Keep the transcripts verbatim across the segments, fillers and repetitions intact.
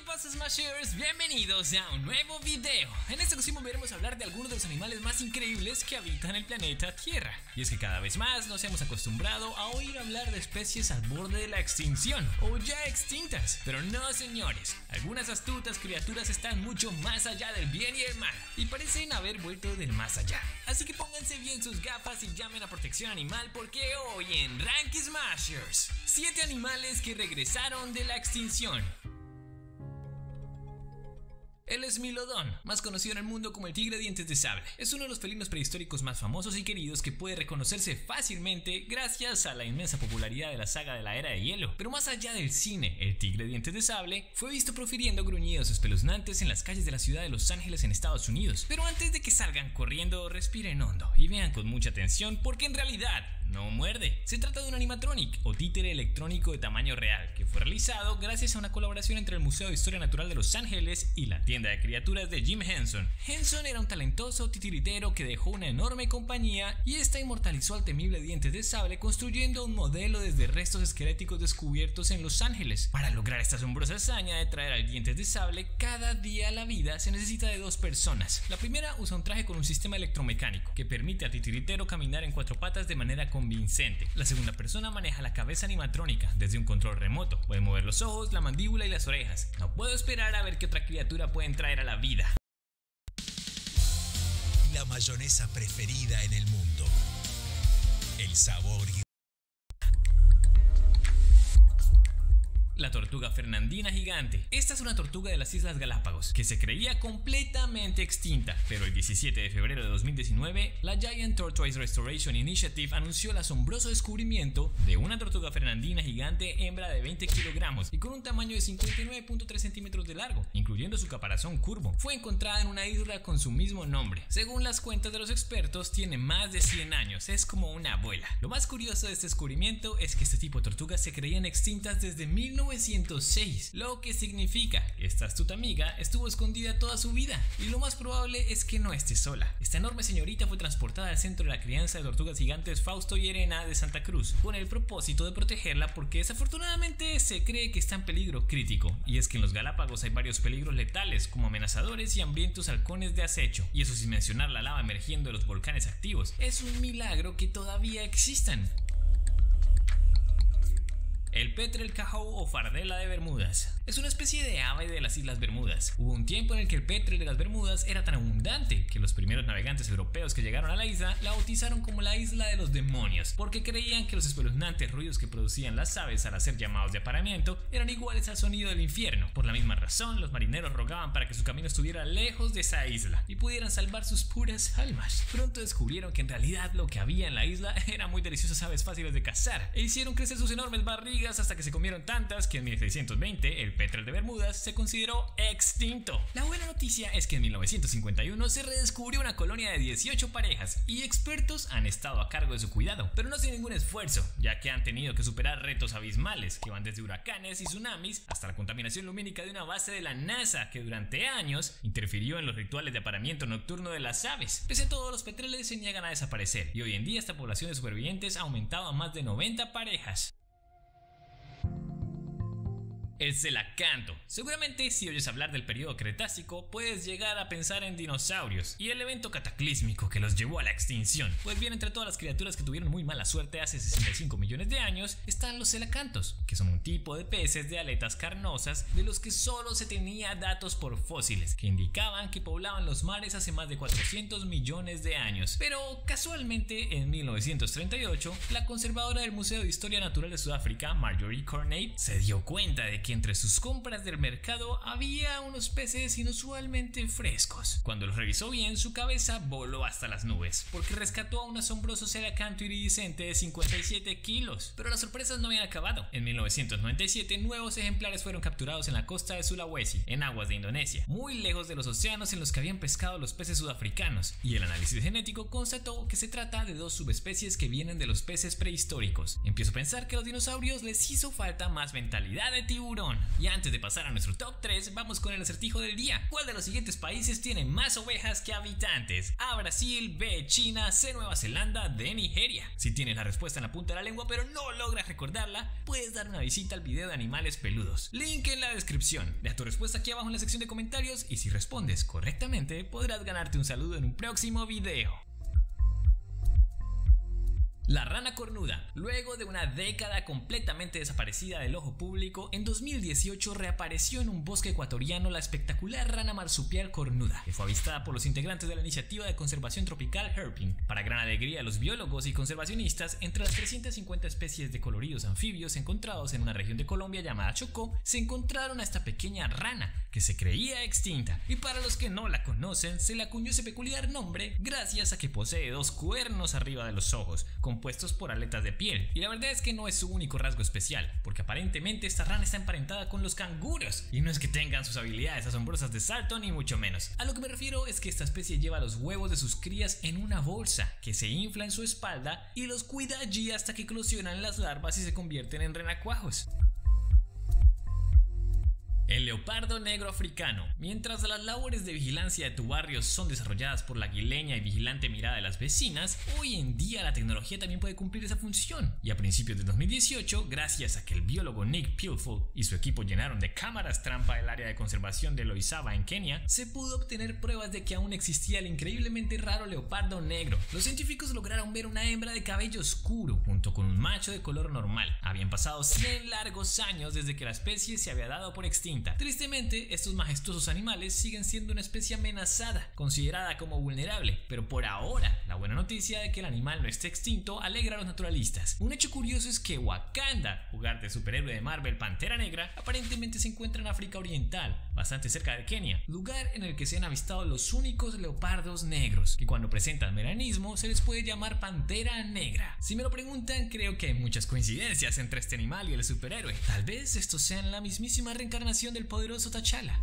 pasa, Smashers? Bienvenidos a un nuevo video. En esta ocasión veremos hablar de algunos de los animales más increíbles que habitan el planeta Tierra. Y es que cada vez más nos hemos acostumbrado a oír hablar de especies al borde de la extinción o ya extintas. Pero no, señores, algunas astutas criaturas están mucho más allá del bien y el mal y parecen haber vuelto del más allá. Así que pónganse bien sus gafas y llamen a protección animal, porque hoy en Rank Smashers, siete animales que regresaron de la extinción. El esmilodón, más conocido en el mundo como el tigre de dientes de sable, es uno de los felinos prehistóricos más famosos y queridos que puede reconocerse fácilmente gracias a la inmensa popularidad de la saga de la Era de Hielo. Pero más allá del cine, el tigre de dientes de sable fue visto profiriendo gruñidos espeluznantes en las calles de la ciudad de Los Ángeles en Estados Unidos. Pero antes de que salgan corriendo, respiren hondo y vean con mucha atención, porque en realidad no muerde. Se trata de un animatronic o títere electrónico de tamaño real que fue realizado gracias a una colaboración entre el Museo de Historia Natural de Los Ángeles y la tienda de criaturas de Jim Henson. Henson era un talentoso titiritero que dejó una enorme compañía y esta inmortalizó al temible dientes de sable construyendo un modelo desde restos esqueléticos descubiertos en Los Ángeles. Para lograr esta asombrosa hazaña de traer al dientes de sable cada día a la vida se necesita de dos personas. La primera usa un traje con un sistema electromecánico que permite al titiritero caminar en cuatro patas de manera convincente. La segunda persona maneja la cabeza animatrónica desde un control remoto. Puede mover los ojos, la mandíbula y las orejas. No puedo esperar a ver qué otra criatura pueden traer a la vida. La mayonesa preferida en el mundo. El sabor y la tortuga fernandina gigante. Esta es una tortuga de las Islas Galápagos que se creía completamente extinta, pero el diecisiete de febrero de dos mil diecinueve la Giant Tortoise Restoration Initiative anunció el asombroso descubrimiento de una tortuga fernandina gigante hembra de veinte kilogramos y con un tamaño de cincuenta y nueve punto tres centímetros de largo, incluyendo su caparazón curvo. Fue encontrada en una isla con su mismo nombre. Según las cuentas de los expertos, tiene más de cien años, es como una abuela. Lo más curioso de este descubrimiento es que este tipo de tortugas se creían extintas desde mil novecientos novecientos seis, lo que significa que esta astuta amiga estuvo escondida toda su vida y lo más probable es que no esté sola. Esta enorme señorita fue transportada al centro de la crianza de tortugas gigantes Fausto y Elena de Santa Cruz con el propósito de protegerla porque desafortunadamente se cree que está en peligro crítico, y es que en los Galápagos hay varios peligros letales como amenazadores y hambrientos halcones de acecho, y eso sin mencionar la lava emergiendo de los volcanes activos. Es un milagro que todavía existan. El petrel cajou o fardela de Bermudas es una especie de ave de las Islas Bermudas. Hubo un tiempo en el que el petrel de las Bermudas era tan abundante que los primeros navegantes europeos que llegaron a la isla la bautizaron como la isla de los demonios, porque creían que los espeluznantes ruidos que producían las aves al hacer llamados de apareamiento eran iguales al sonido del infierno. Por la misma razón, los marineros rogaban para que su camino estuviera lejos de esa isla y pudieran salvar sus puras almas. Pronto descubrieron que en realidad lo que había en la isla eran muy deliciosas aves fáciles de cazar e hicieron crecer sus enormes barrigas hasta que se comieron tantas que en mil seiscientos veinte el petrel de Bermudas se consideró extinto. La buena noticia es que en mil novecientos cincuenta y uno se redescubrió una colonia de dieciocho parejas y expertos han estado a cargo de su cuidado, pero no sin ningún esfuerzo, ya que han tenido que superar retos abismales que van desde huracanes y tsunamis hasta la contaminación lumínica de una base de la NASA que durante años interfirió en los rituales de apareamiento nocturno de las aves. Pese a todo, los petreles se niegan a desaparecer y hoy en día esta población de supervivientes ha aumentado a más de noventa parejas. El celacanto. Seguramente si oyes hablar del periodo Cretácico puedes llegar a pensar en dinosaurios y el evento cataclísmico que los llevó a la extinción. Pues bien, entre todas las criaturas que tuvieron muy mala suerte hace sesenta y cinco millones de años están los celacantos, que son un tipo de peces de aletas carnosas de los que solo se tenía datos por fósiles que indicaban que poblaban los mares hace más de cuatrocientos millones de años. Pero casualmente en mil novecientos treinta y ocho la conservadora del Museo de Historia Natural de Sudáfrica, Marjorie Cornate, se dio cuenta de que entre sus compras del mercado había unos peces inusualmente frescos. Cuando los revisó bien, su cabeza voló hasta las nubes, porque rescató a un asombroso celacanto iridiscente de cincuenta y siete kilos. Pero las sorpresas no habían acabado. En mil novecientos noventa y siete, nuevos ejemplares fueron capturados en la costa de Sulawesi, en aguas de Indonesia, muy lejos de los océanos en los que habían pescado los peces sudafricanos, y el análisis genético constató que se trata de dos subespecies que vienen de los peces prehistóricos. Empiezo a pensar que a los dinosaurios les hizo falta más mentalidad de tiburón tiburón. Y antes de pasar a nuestro top tres, vamos con el acertijo del día. ¿Cuál de los siguientes países tiene más ovejas que habitantes? A, Brasil, B, China, C, Nueva Zelanda, D, Nigeria. Si tienes la respuesta en la punta de la lengua pero no logras recordarla, puedes dar una visita al video de animales peludos. Link en la descripción. Deja tu respuesta aquí abajo en la sección de comentarios y si respondes correctamente podrás ganarte un saludo en un próximo video. La rana cornuda. Luego de una década completamente desaparecida del ojo público, en dos mil dieciocho reapareció en un bosque ecuatoriano la espectacular rana marsupial cornuda, que fue avistada por los integrantes de la iniciativa de conservación tropical Herping. Para gran alegría de los biólogos y conservacionistas, entre las trescientas cincuenta especies de coloridos anfibios encontrados en una región de Colombia llamada Chocó, se encontraron a esta pequeña rana, que se creía extinta, y para los que no la conocen, se le acuñó ese peculiar nombre gracias a que posee dos cuernos arriba de los ojos, compuestos por aletas de piel, y la verdad es que no es su único rasgo especial, porque aparentemente esta rana está emparentada con los canguros, y no es que tengan sus habilidades asombrosas de salto ni mucho menos. A lo que me refiero es que esta especie lleva los huevos de sus crías en una bolsa que se infla en su espalda y los cuida allí hasta que eclosionan las larvas y se convierten en renacuajos. El leopardo negro africano. Mientras las labores de vigilancia de tu barrio son desarrolladas por la aguileña y vigilante mirada de las vecinas, hoy en día la tecnología también puede cumplir esa función. Y a principios de dos mil dieciocho, gracias a que el biólogo Nick Pilfold y su equipo llenaron de cámaras trampa el área de conservación de Loisaba en Kenia, se pudo obtener pruebas de que aún existía el increíblemente raro leopardo negro. Los científicos lograron ver una hembra de cabello oscuro junto con un macho de color normal. Habían pasado cien largos años desde que la especie se había dado por extinta. Tristemente, estos majestuosos animales siguen siendo una especie amenazada, considerada como vulnerable, pero por ahora, la buena noticia de que el animal no esté extinto alegra a los naturalistas. Un hecho curioso es que Wakanda, hogar del superhéroe de Marvel Pantera Negra, aparentemente se encuentra en África Oriental, bastante cerca de Kenia, lugar en el que se han avistado los únicos leopardos negros, que cuando presentan melanismo se les puede llamar pantera negra. Si me lo preguntan, creo que hay muchas coincidencias entre este animal y el superhéroe. Tal vez estos sean la mismísima reencarnación del poderoso T'Challa.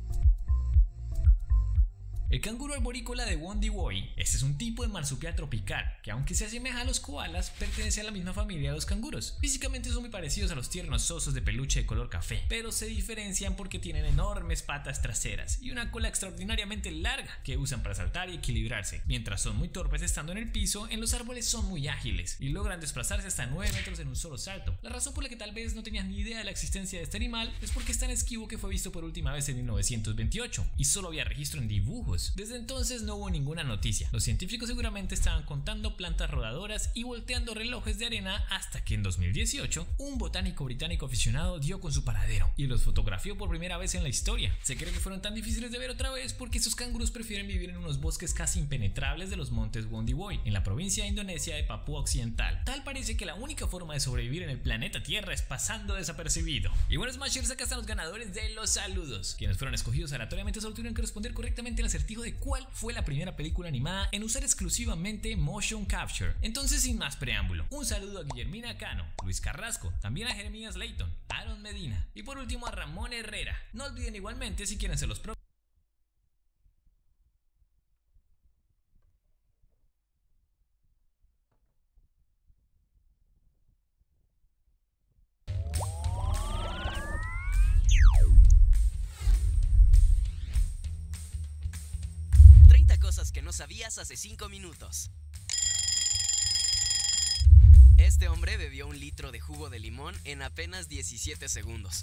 El canguro arborícola de Wondiwoi. Este es un tipo de marsupial tropical que, aunque se asemeja a los koalas, pertenece a la misma familia de los canguros. Físicamente son muy parecidos a los tiernos osos de peluche de color café, pero se diferencian porque tienen enormes patas traseras y una cola extraordinariamente larga que usan para saltar y equilibrarse. Mientras son muy torpes estando en el piso, en los árboles son muy ágiles y logran desplazarse hasta nueve metros en un solo salto. La razón por la que tal vez no tenías ni idea de la existencia de este animal es porque es tan esquivo que fue visto por última vez en mil novecientos veintiocho y solo había registro en dibujos. Desde entonces no hubo ninguna noticia. Los científicos seguramente estaban contando plantas rodadoras y volteando relojes de arena hasta que en dos mil dieciocho un botánico británico aficionado dio con su paradero y los fotografió por primera vez en la historia. Se cree que fueron tan difíciles de ver otra vez porque estos canguros prefieren vivir en unos bosques casi impenetrables de los montes Wondiwoi, en la provincia de Indonesia de Papúa Occidental. Tal parece que la única forma de sobrevivir en el planeta Tierra es pasando desapercibido. Y bueno, Smashers, acá están los ganadores de los saludos. Quienes fueron escogidos aleatoriamente solo tuvieron que responder correctamente al acertijo de cuál fue la primera película animada en usar exclusivamente motion capture. Entonces, sin más preámbulo, un saludo a Guillermina Cano, Luis Carrasco, también a Jeremías Leighton, Aaron Medina y por último a Ramón Herrera. No olviden igualmente, si quieren ser los pro cosas que no sabías hace cinco minutos. Este hombre bebió un litro de jugo de limón en apenas diecisiete segundos.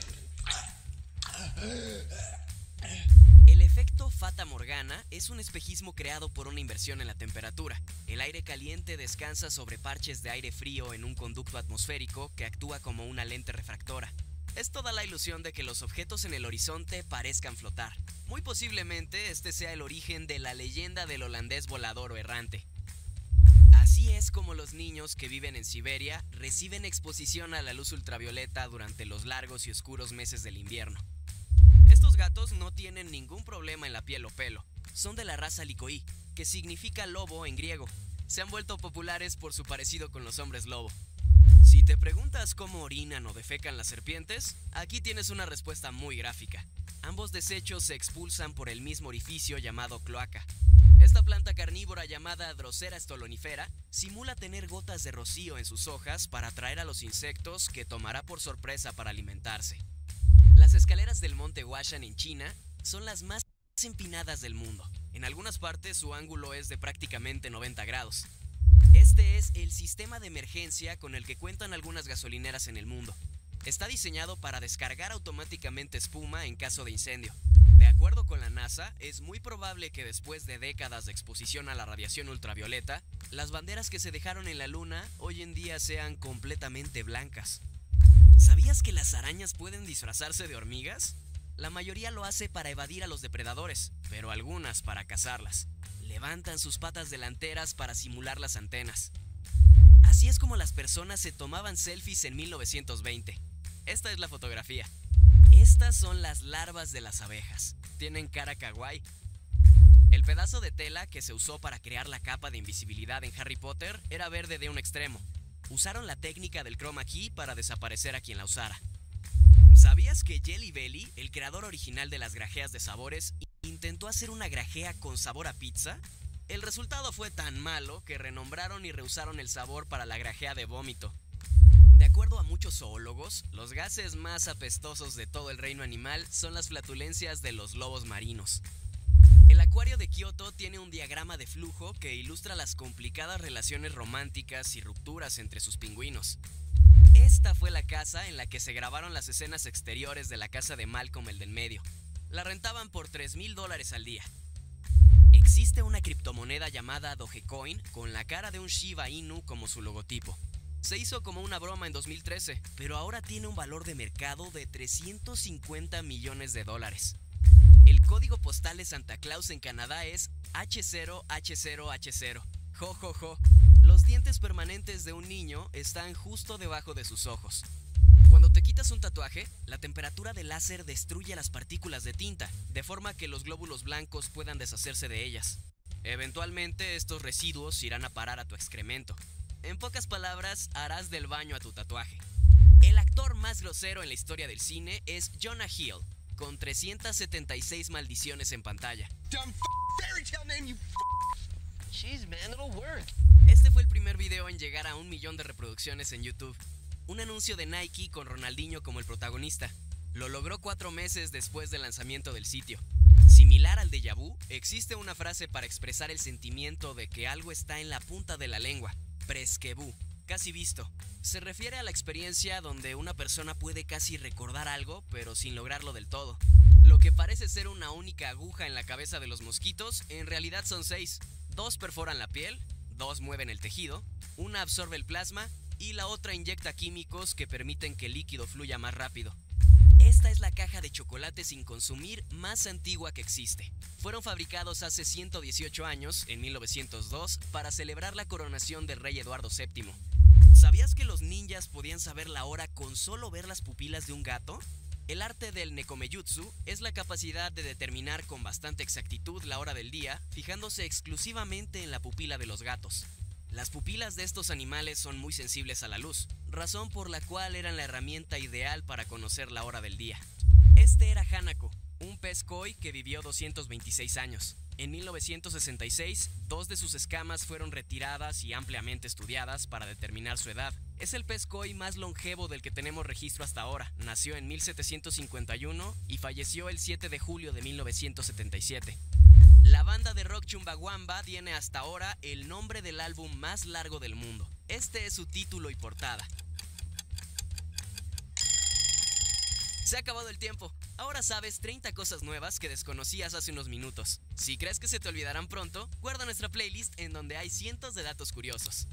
El efecto Fata Morgana es un espejismo creado por una inversión en la temperatura. El aire caliente descansa sobre parches de aire frío en un conducto atmosférico que actúa como una lente refractora. Esto da la ilusión de que los objetos en el horizonte parezcan flotar. Muy posiblemente este sea el origen de la leyenda del holandés volador o errante. Así es como los niños que viven en Siberia reciben exposición a la luz ultravioleta durante los largos y oscuros meses del invierno. Estos gatos no tienen ningún problema en la piel o pelo. Son de la raza Likoi, que significa lobo en griego. Se han vuelto populares por su parecido con los hombres lobo. Si te preguntas cómo orinan o defecan las serpientes, aquí tienes una respuesta muy gráfica. Ambos desechos se expulsan por el mismo orificio llamado cloaca. Esta planta carnívora llamada Drosera stolonifera simula tener gotas de rocío en sus hojas para atraer a los insectos que tomará por sorpresa para alimentarse. Las escaleras del monte Huashan en China son las más empinadas del mundo. En algunas partes su ángulo es de prácticamente noventa grados. Este es el sistema de emergencia con el que cuentan algunas gasolineras en el mundo. Está diseñado para descargar automáticamente espuma en caso de incendio. De acuerdo con la NASA, es muy probable que después de décadas de exposición a la radiación ultravioleta, las banderas que se dejaron en la luna hoy en día sean completamente blancas. ¿Sabías que las arañas pueden disfrazarse de hormigas? La mayoría lo hace para evadir a los depredadores, pero algunas para cazarlas. Levantan sus patas delanteras para simular las antenas. Así es como las personas se tomaban selfies en mil novecientos veinte. Esta es la fotografía. Estas son las larvas de las abejas. Tienen cara kawaii. El pedazo de tela que se usó para crear la capa de invisibilidad en Harry Potter era verde de un extremo. Usaron la técnica del chroma key para desaparecer a quien la usara. ¿Sabías que Jelly Belly, el creador original de las grajeas de sabores, intentó hacer una grajea con sabor a pizza? El resultado fue tan malo que renombraron y reusaron el sabor para la grajea de vómito. De acuerdo a muchos zoólogos, los gases más apestosos de todo el reino animal son las flatulencias de los lobos marinos. El acuario de Kioto tiene un diagrama de flujo que ilustra las complicadas relaciones románticas y rupturas entre sus pingüinos. Esta fue la casa en la que se grabaron las escenas exteriores de la casa de Malcolm el del medio. La rentaban por tres mil dólares al día. Existe una criptomoneda llamada Dogecoin con la cara de un Shiba Inu como su logotipo. Se hizo como una broma en dos mil trece, pero ahora tiene un valor de mercado de trescientos cincuenta millones de dólares. El código postal de Santa Claus en Canadá es H cero H cero H cero. Jo, jo, jo. Los dientes permanentes de un niño están justo debajo de sus ojos. Cuando te quitas un tatuaje, la temperatura del láser destruye las partículas de tinta, de forma que los glóbulos blancos puedan deshacerse de ellas. Eventualmente, estos residuos irán a parar a tu excremento. En pocas palabras, harás del baño a tu tatuaje. El actor más grosero en la historia del cine es Jonah Hill, con trescientas setenta y seis maldiciones en pantalla. Este fue el primer video en llegar a un millón de reproducciones en YouTube. Un anuncio de Nike con Ronaldinho como el protagonista. Lo logró cuatro meses después del lanzamiento del sitio. Similar al déjà vu, existe una frase para expresar el sentimiento de que algo está en la punta de la lengua. Presque vu, casi visto. Se refiere a la experiencia donde una persona puede casi recordar algo, pero sin lograrlo del todo. Lo que parece ser una única aguja en la cabeza de los mosquitos, en realidad son seis. Dos perforan la piel, dos mueven el tejido, una absorbe el plasma y la otra inyecta químicos que permiten que el líquido fluya más rápido. Esta es la caja de chocolate sin consumir más antigua que existe. Fueron fabricados hace ciento dieciocho años, en mil novecientos dos, para celebrar la coronación del rey Eduardo séptimo. ¿Sabías que los ninjas podían saber la hora con solo ver las pupilas de un gato? El arte del nekomeyutsu es la capacidad de determinar con bastante exactitud la hora del día, fijándose exclusivamente en la pupila de los gatos. Las pupilas de estos animales son muy sensibles a la luz, razón por la cual eran la herramienta ideal para conocer la hora del día. Este era Hanako, un pez koi que vivió doscientos veintiséis años. En mil novecientos sesenta y seis, dos de sus escamas fueron retiradas y ampliamente estudiadas para determinar su edad. Es el pez koi más longevo del que tenemos registro hasta ahora. Nació en mil setecientos cincuenta y uno y falleció el siete de julio de mil novecientos setenta y siete. La banda de rock Chumbawamba tiene hasta ahora el nombre del álbum más largo del mundo. Este es su título y portada. Se ha acabado el tiempo. Ahora sabes treinta cosas nuevas que desconocías hace unos minutos. Si crees que se te olvidarán pronto, guarda nuestra playlist en donde hay cientos de datos curiosos.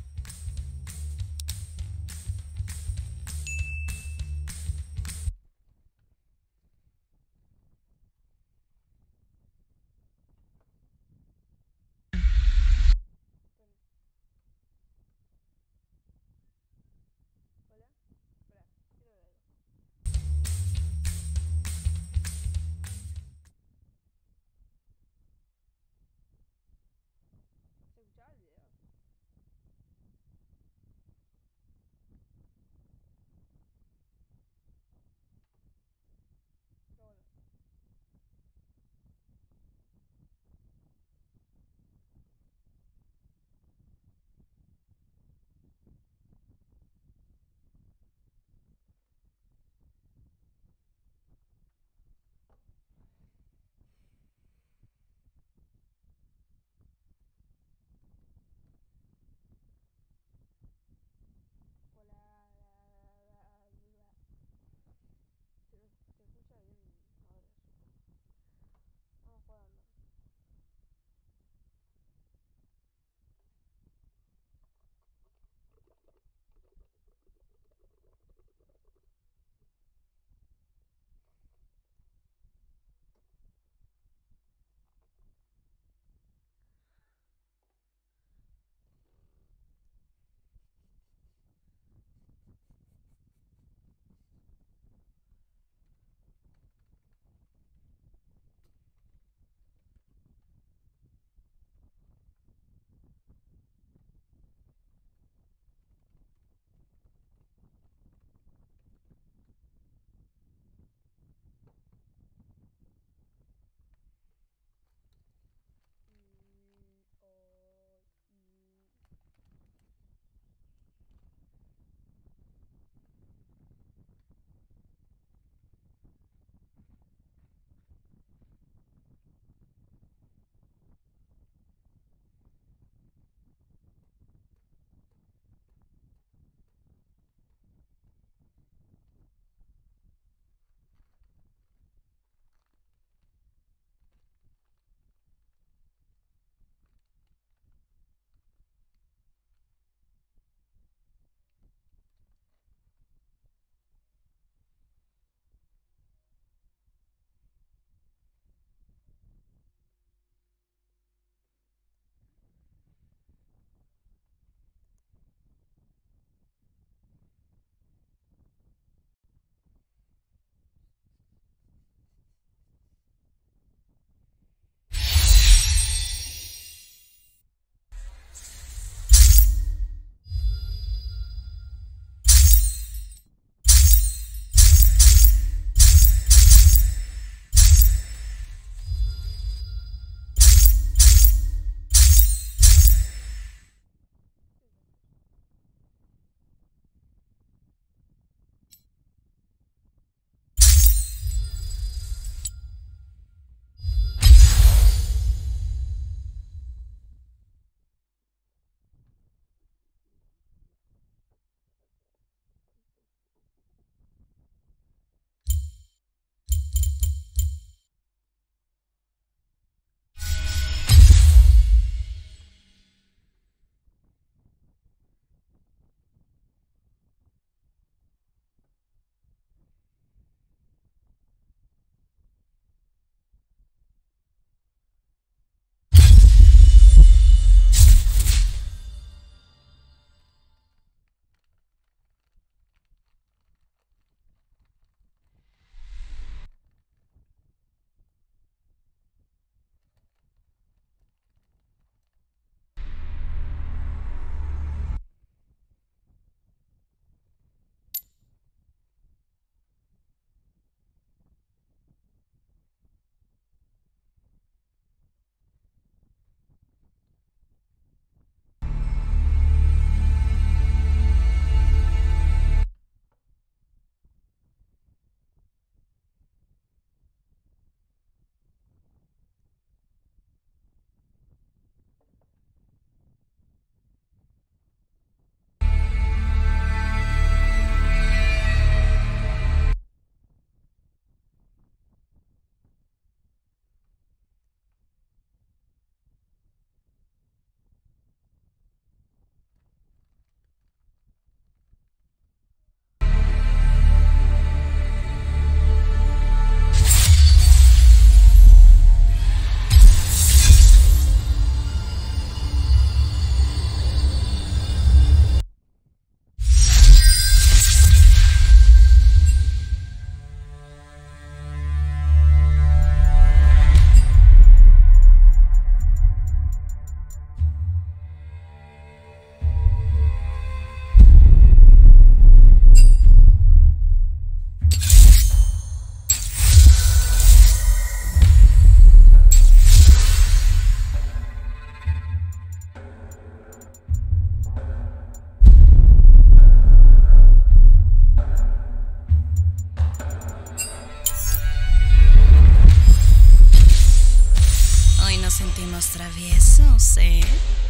sentimos traviesos, ¿eh?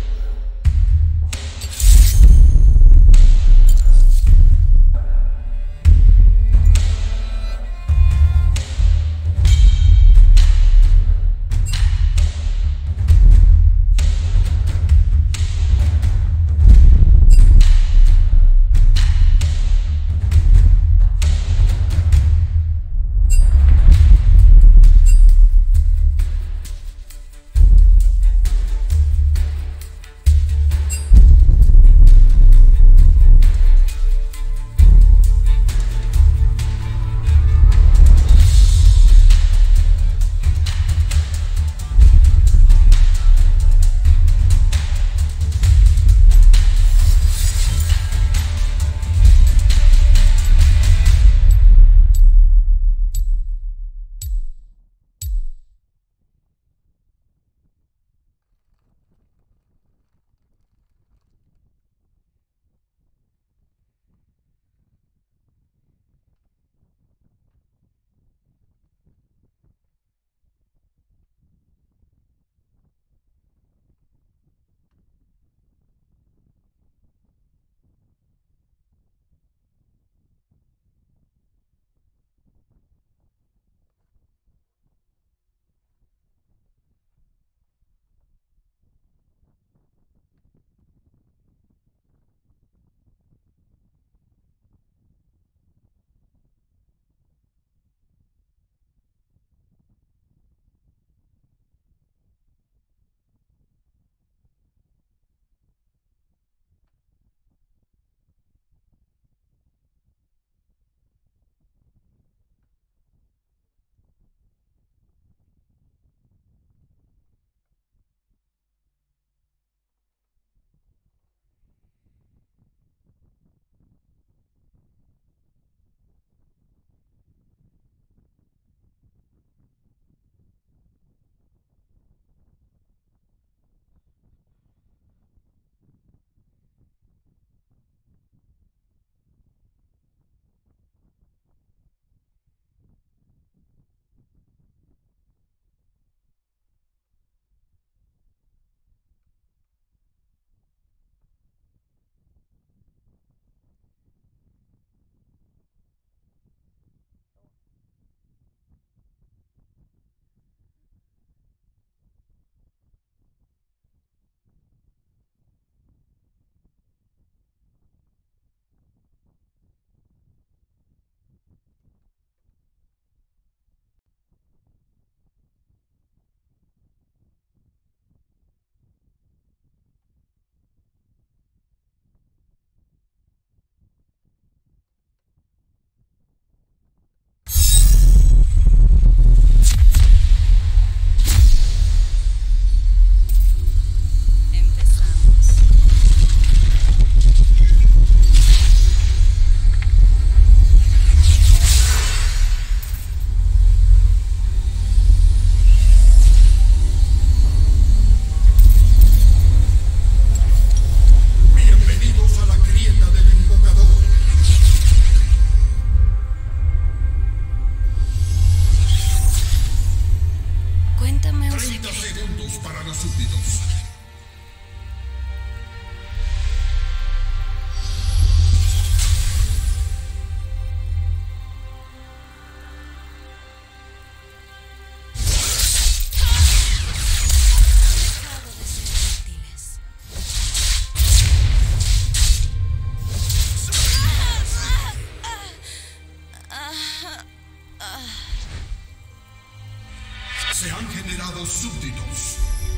Se han generado súbditos.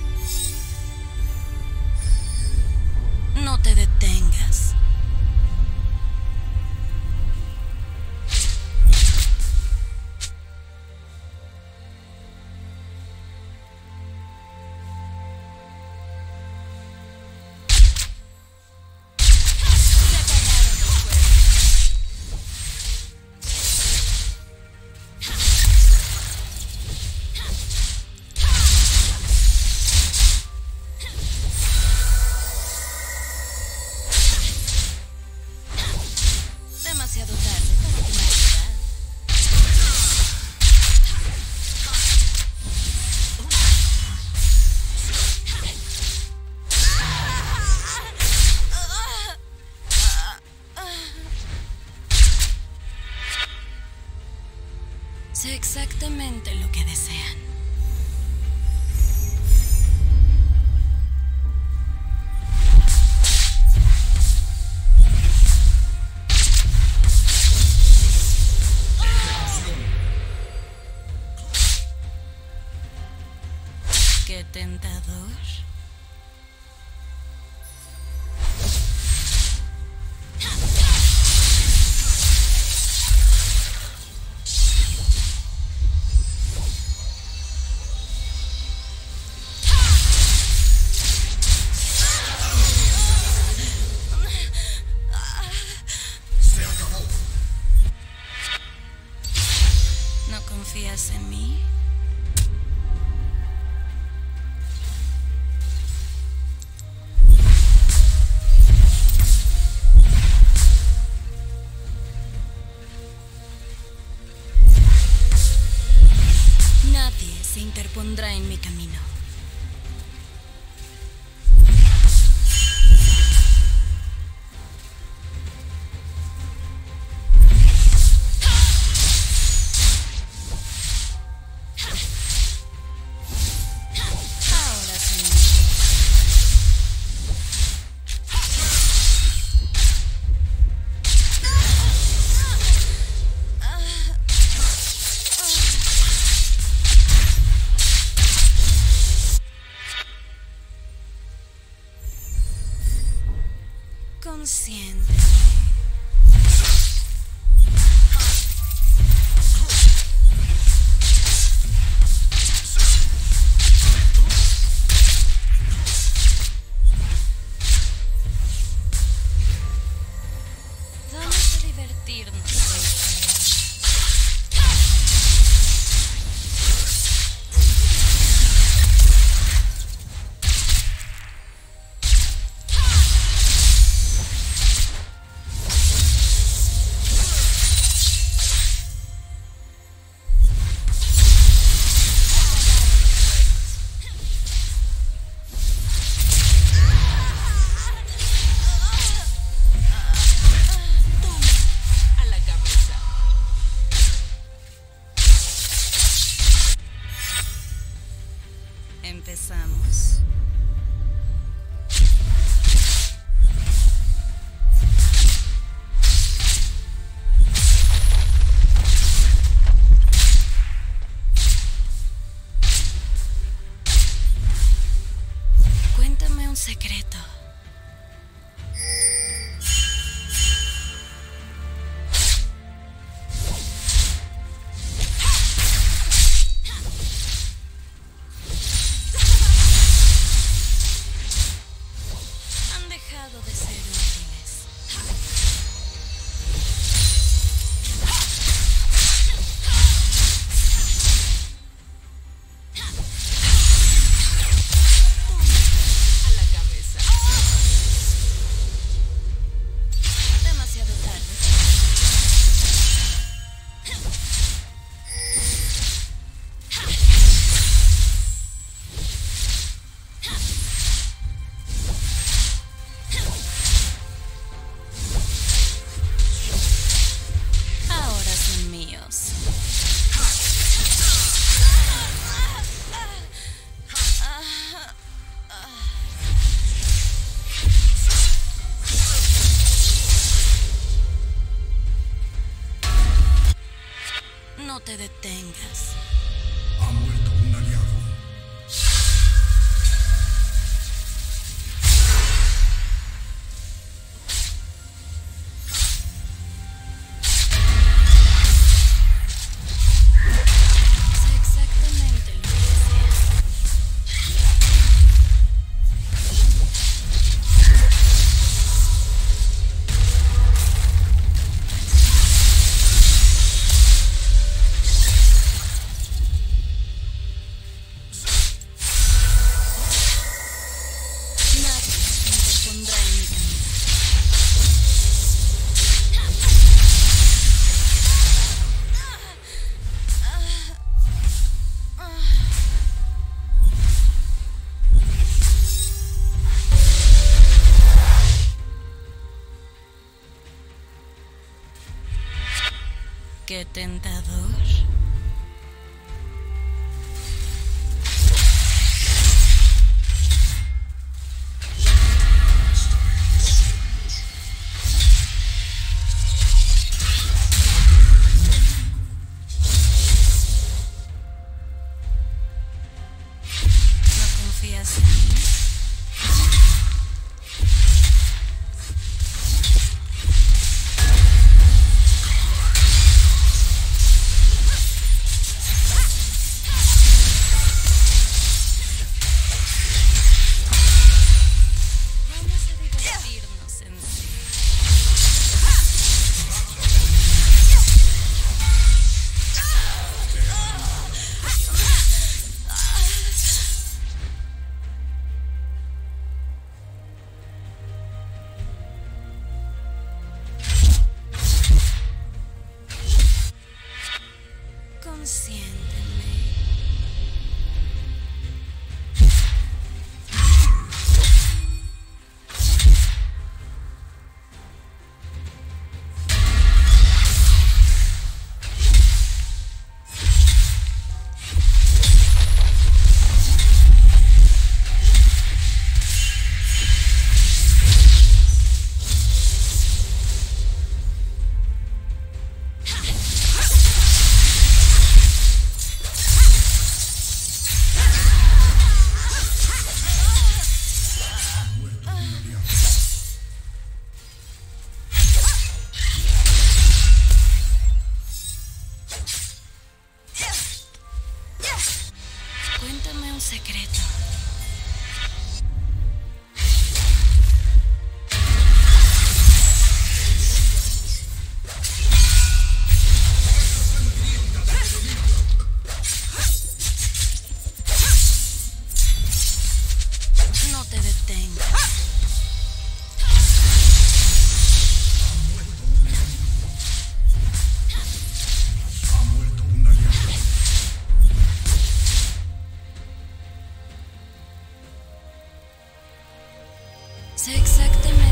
No te detengas. exactamente lo que desean. Qué tentador. Se acabó. ¿No confías en mí? Nadie se interpondrá en mi camino. Ahora sí. Consciente. Vamos a divertirnos. A la cabeza. Empezamos. Cuéntame un secreto. Han dejado de ser útiles. A la cabeza. Demasiado tarde. Ahora son míos. No te detengas. Ha muerto un aliado. Sé exactamente lo que deseas. Nadie se interpondrá en mi camino. Qué tentador. confías en mí? Vamos a divertirnos en sí. Consiénteme. Cuéntame un secreto. No te detengas. Ha muerto un aliado. Sé exactamente.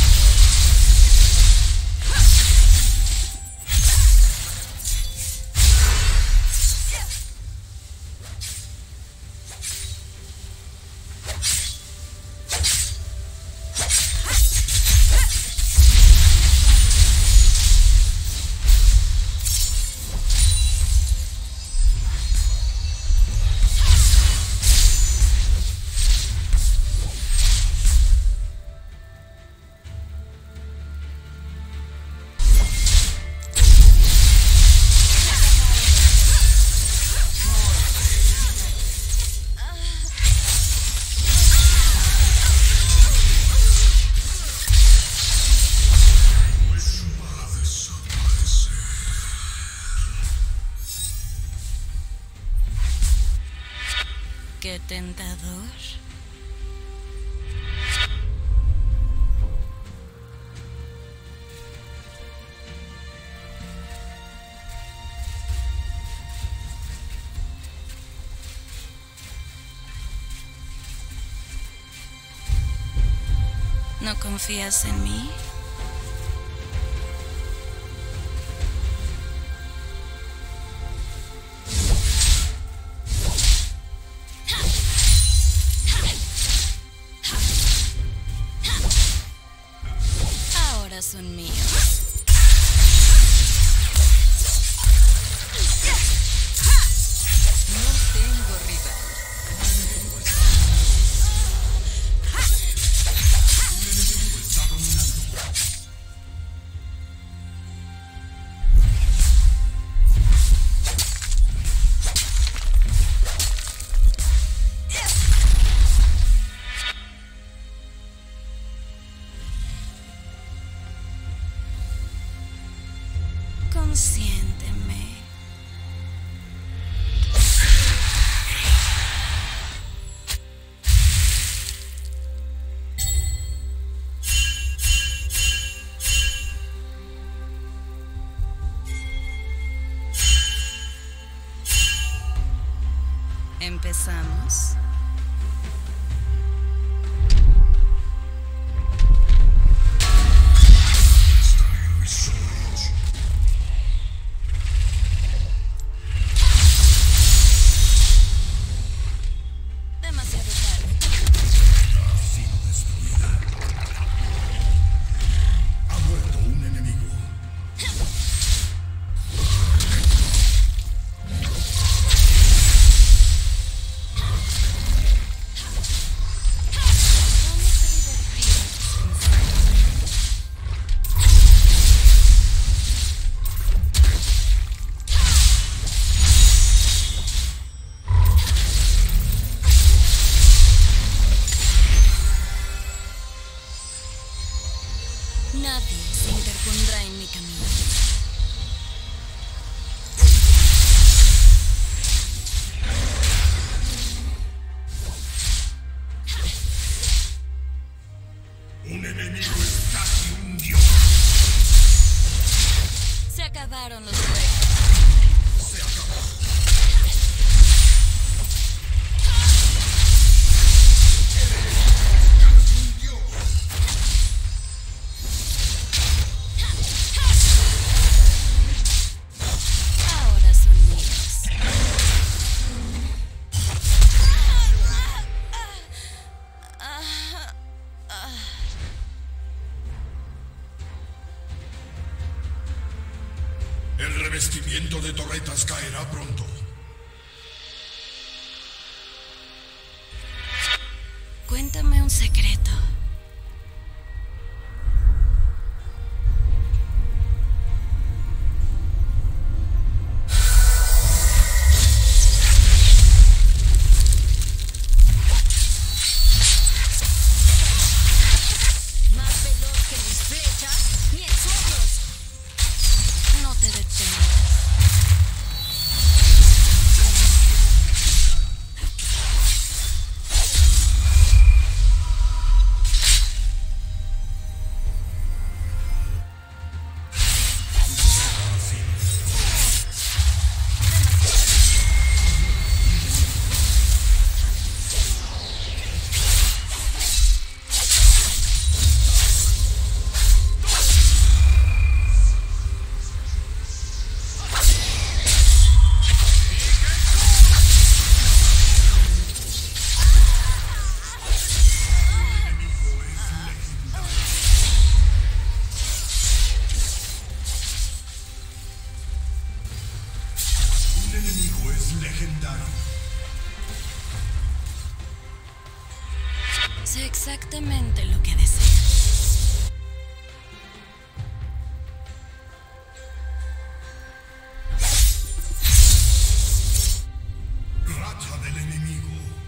Qué tentador. ¿No confías en mí? Ahora son míos. No tengo rival. Consiénteme. Empezamos. Demasiado tarde. Ha sido destruida. Ha muerto un enemigo. Nadie se interpondrá en mi camino. Un enemigo es casi un dios. Se acabaron los juegos. Se acabó. Un dios. Ahora son míos. El revestimiento de torretas caerá pronto. Cuéntame un secreto. Más veloz que mis flechas ni en sueños. No te detengas. Un enemigo es legendario. Sé exactamente lo que deseas. Racha del enemigo.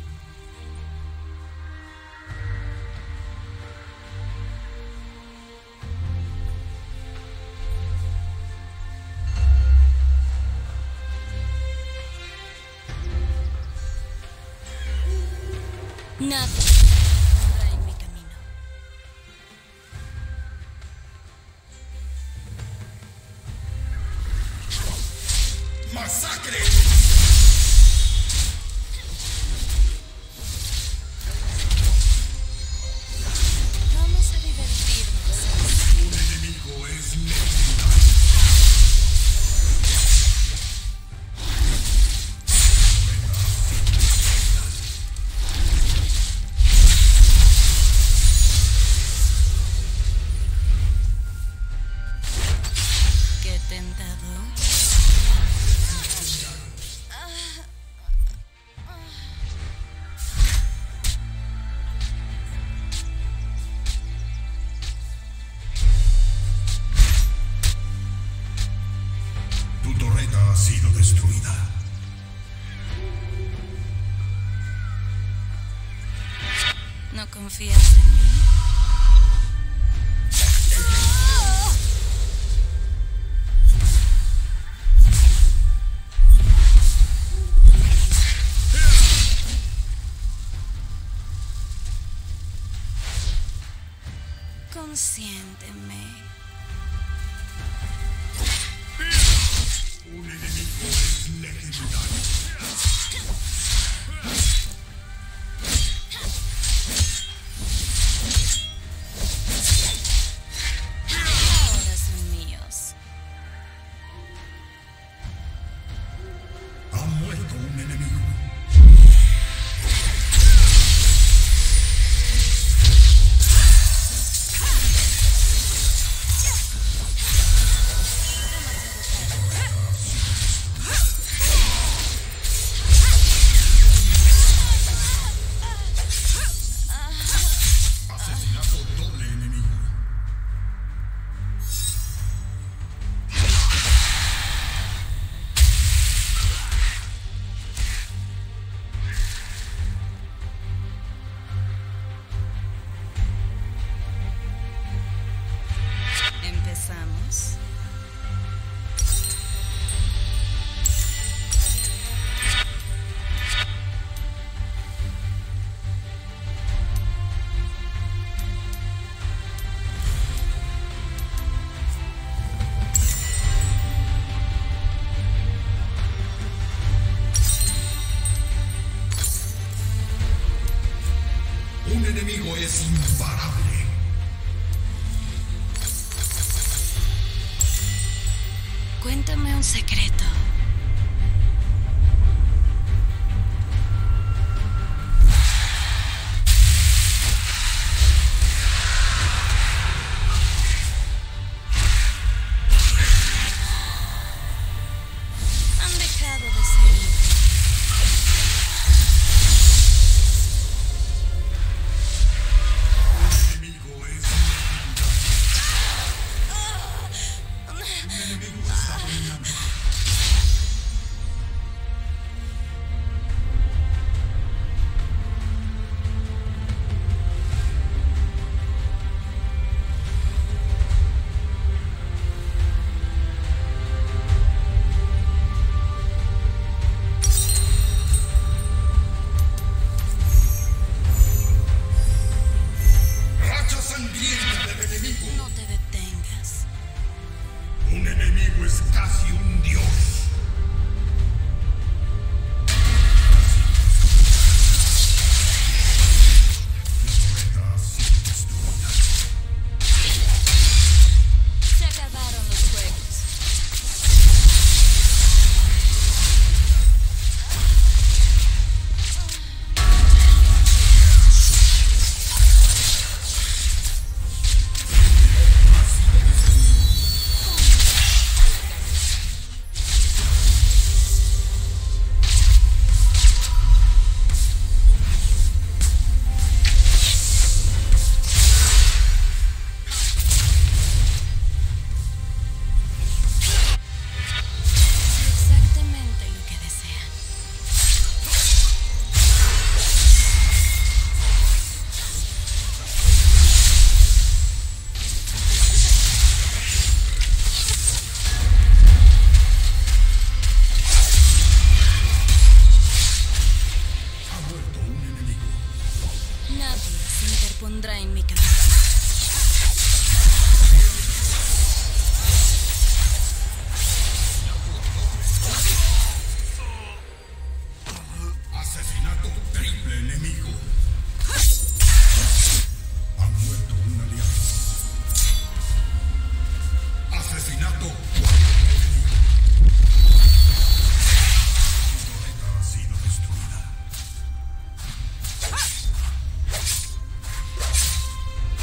Nada se interpondrá en mi camino. ¡Masacre! Vamos a divertirnos. Un enemigo es legendario. Qué tentador. Tu torreta ha sido destruida. ¿No confías en mí? Consiénteme. Un enemigo es legendario. Ahora son míos. Ha muerto un enemigo. Un enemigo es imparable. Cuéntame un secreto. Han dejado de ser útiles. Un enemigo es Un enemigo está dominando. Racha sangrienta del enemigo. No te detengas. Un enemigo es casi un dios. La torreta ha sido destruida. Se acabaron los juegos. Exactamente lo que desean. Ha muerto un enemigo. Nadie se interpondrá en mi camino. Asesinato triple enemigo. Ha muerto un aliado. Asesinato cuatro enemigo. La torreta ha sido destruida.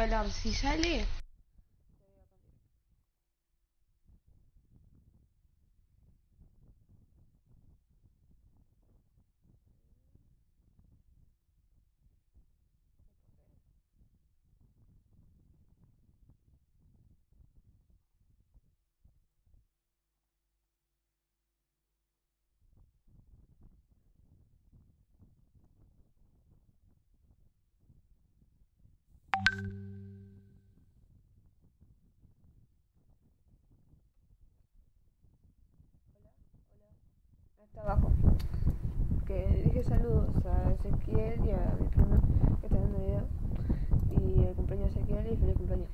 hablar. Si sale... Está abajo. Que dije saludos a Ezequiel y a mi prima que están en Navidad. Y el cumpleaños de Ezequiel y feliz cumpleaños.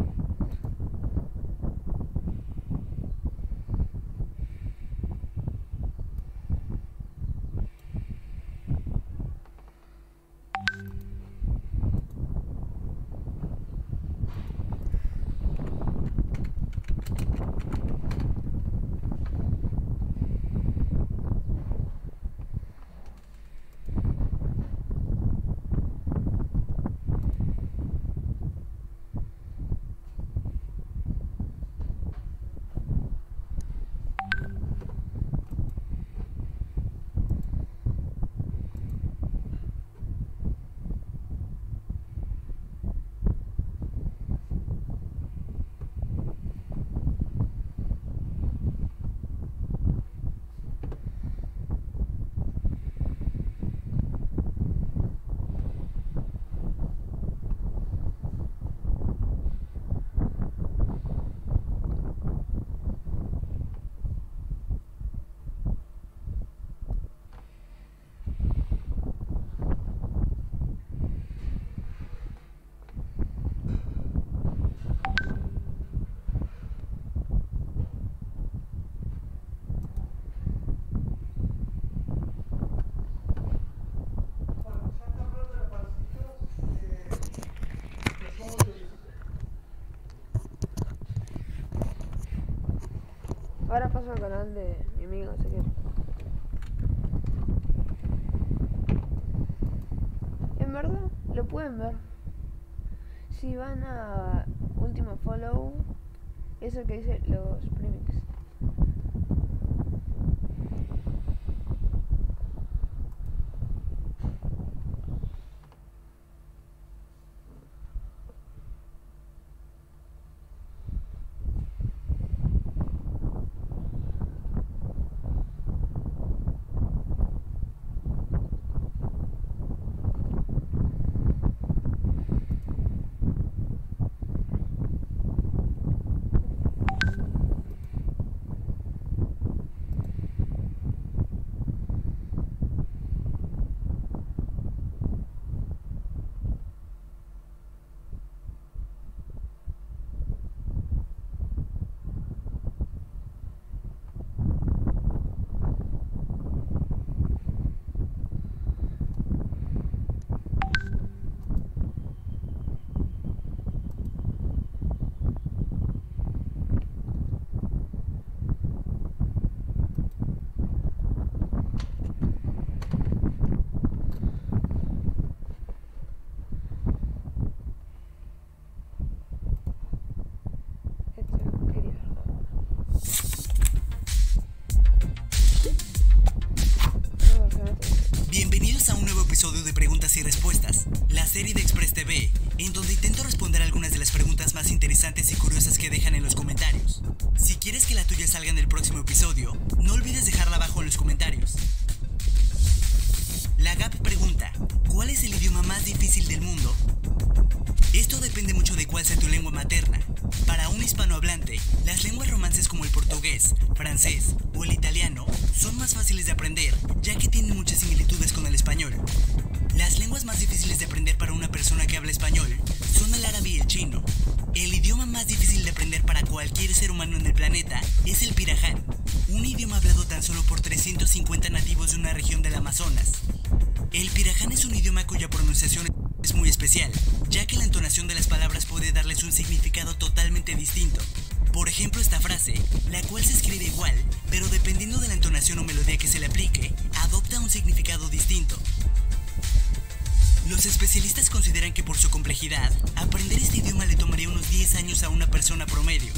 Ahora paso al canal de mi amigo Ezequiel. En verdad, lo pueden ver. Si van a último follow, es el que dice los premix. Bienvenidos a un nuevo episodio de Preguntas y Respuestas, la serie de Express T V, en donde intento responder algunas de las preguntas más interesantes y curiosas que dejan en los comentarios. Si quieres que la tuya salga en el próximo episodio, no olvides dejarla abajo en los comentarios. La Gap pregunta, ¿cuál es el idioma más difícil del mundo? Esto depende mucho de cuál sea tu lengua materna. Para un hispanohablante, las lenguas romances como el portugués, francés o el italiano son más fáciles de aprender, ya que tienen muchas similitudes con el español. Las lenguas más difíciles de aprender para una persona que habla español son el árabe y el chino. El idioma más difícil de aprender para cualquier ser humano en el planeta es el piraján, un idioma hablado tan solo por trescientos cincuenta nativos de una región del Amazonas. El piraján es un idioma cuya pronunciación es muy especial, ya que la entonación de las palabras puede darles un significado totalmente distinto. Por ejemplo, esta frase, la cual se escribe igual, pero dependiendo de la entonación o melodía que se le aplique, adopta un significado distinto. Los especialistas consideran que por su complejidad, aprender este idioma le tomaría unos diez años a una persona promedio.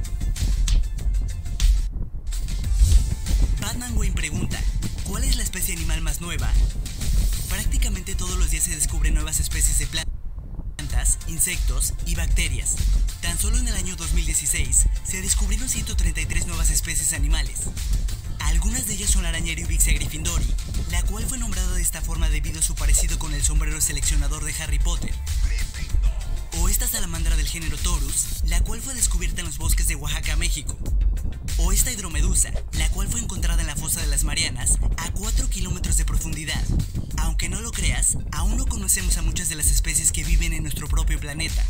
Batman Wayne pregunta, ¿cuál es la especie animal más nueva? Prácticamente todos los días se descubren nuevas especies de plantas, insectos y bacterias. Tan solo en el año dos mil dieciséis se descubrieron ciento treinta y tres nuevas especies animales. Algunas de ellas son la araña Eubixia gryffindori, la cual fue nombrada de esta forma debido a su parecido con el sombrero seleccionador de Harry Potter. O esta salamandra del género Taurus, la cual fue descubierta en los bosques de Oaxaca, México. O esta hidromedusa, la cual fue encontrada en la fosa de las Marianas a cuatro kilómetros de profundidad. Aunque no lo creas, aún no conocemos a muchas de las especies que viven en nuestro propio planeta.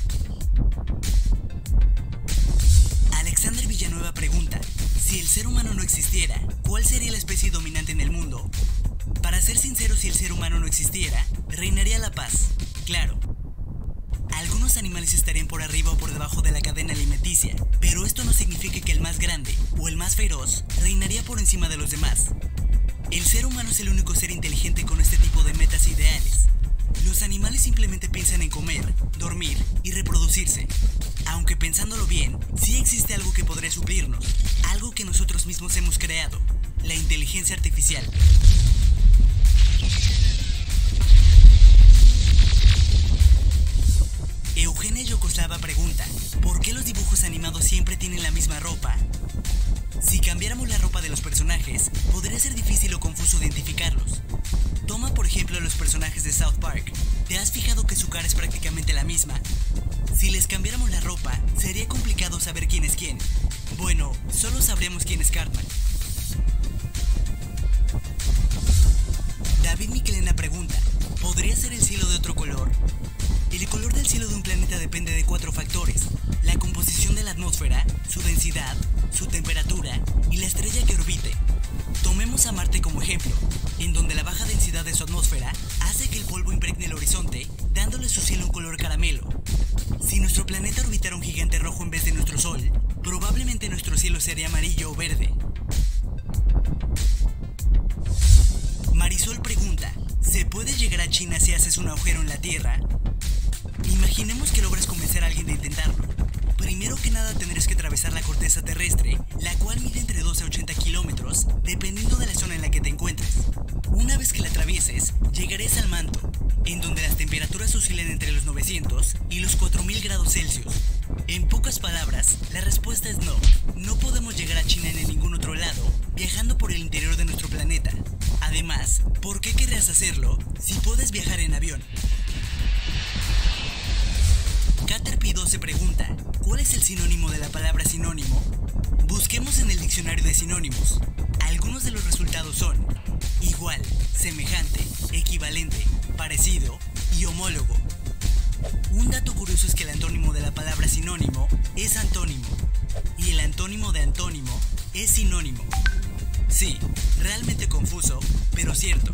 Alexander Villanueva pregunta, si el ser humano no existiera, ¿cuál sería la especie dominante en el mundo? Para ser sincero, si el ser humano no existiera, reinaría la paz, claro. Algunos animales estarían por arriba o por debajo de la cadena alimenticia, pero esto no significa que el más grande o el más feroz reinaría por encima de los demás. El ser humano es el único ser inteligente con este tipo de metas ideales. Los animales simplemente piensan en comer, dormir y reproducirse. Aunque pensándolo bien, sí existe algo que podría suplirnos, algo que nosotros mismos hemos creado, la inteligencia artificial. Eugenia Yokoslava pregunta, ¿por qué los dibujos animados siempre tienen la misma ropa? Si cambiáramos la ropa de los personajes, podría ser difícil o confuso identificarlos. Toma por ejemplo a los personajes de South Park. ¿Te has fijado que su cara es prácticamente la misma? Si les cambiáramos la ropa, sería complicado saber quién es quién. Bueno, solo sabríamos quién es Cartman. David Michelena pregunta, ¿podría ser el cielo de otro color? El color del cielo de un planeta depende de cuatro factores: la composición de la atmósfera, su densidad, su temperatura y la estrella que orbite. Tomemos a Marte como ejemplo, en donde la baja densidad de su atmósfera hace que el polvo impregne el horizonte, dándole a su cielo un color caramelo. Si nuestro planeta orbitara un gigante rojo en vez de nuestro Sol, probablemente nuestro cielo sería amarillo o verde. Marisol pregunta, ¿se puede llegar a China si haces un agujero en la Tierra? Imaginemos que logras convencer a alguien de intentarlo. Primero que nada tendrás que atravesar la corteza terrestre, la cual mide entre doce a ochenta kilómetros, dependiendo de la zona en la que te encuentres. Una vez que la atravieses, llegarás al manto, en donde las temperaturas oscilan entre los novecientos y los cuatro mil grados Celsius. En pocas palabras, la respuesta es no. No podemos llegar a China ni a ningún otro lado, viajando por el interior de nuestro planeta. Además, ¿por qué querrías hacerlo si puedes viajar en avión? Caterpie se pregunta, ¿cuál es el sinónimo de la palabra sinónimo? Busquemos en el diccionario de sinónimos. Algunos de los resultados son igual, semejante, equivalente, parecido y homólogo. Un dato curioso es que el antónimo de la palabra sinónimo es antónimo, y el antónimo de antónimo es sinónimo. Sí, realmente confuso, pero cierto.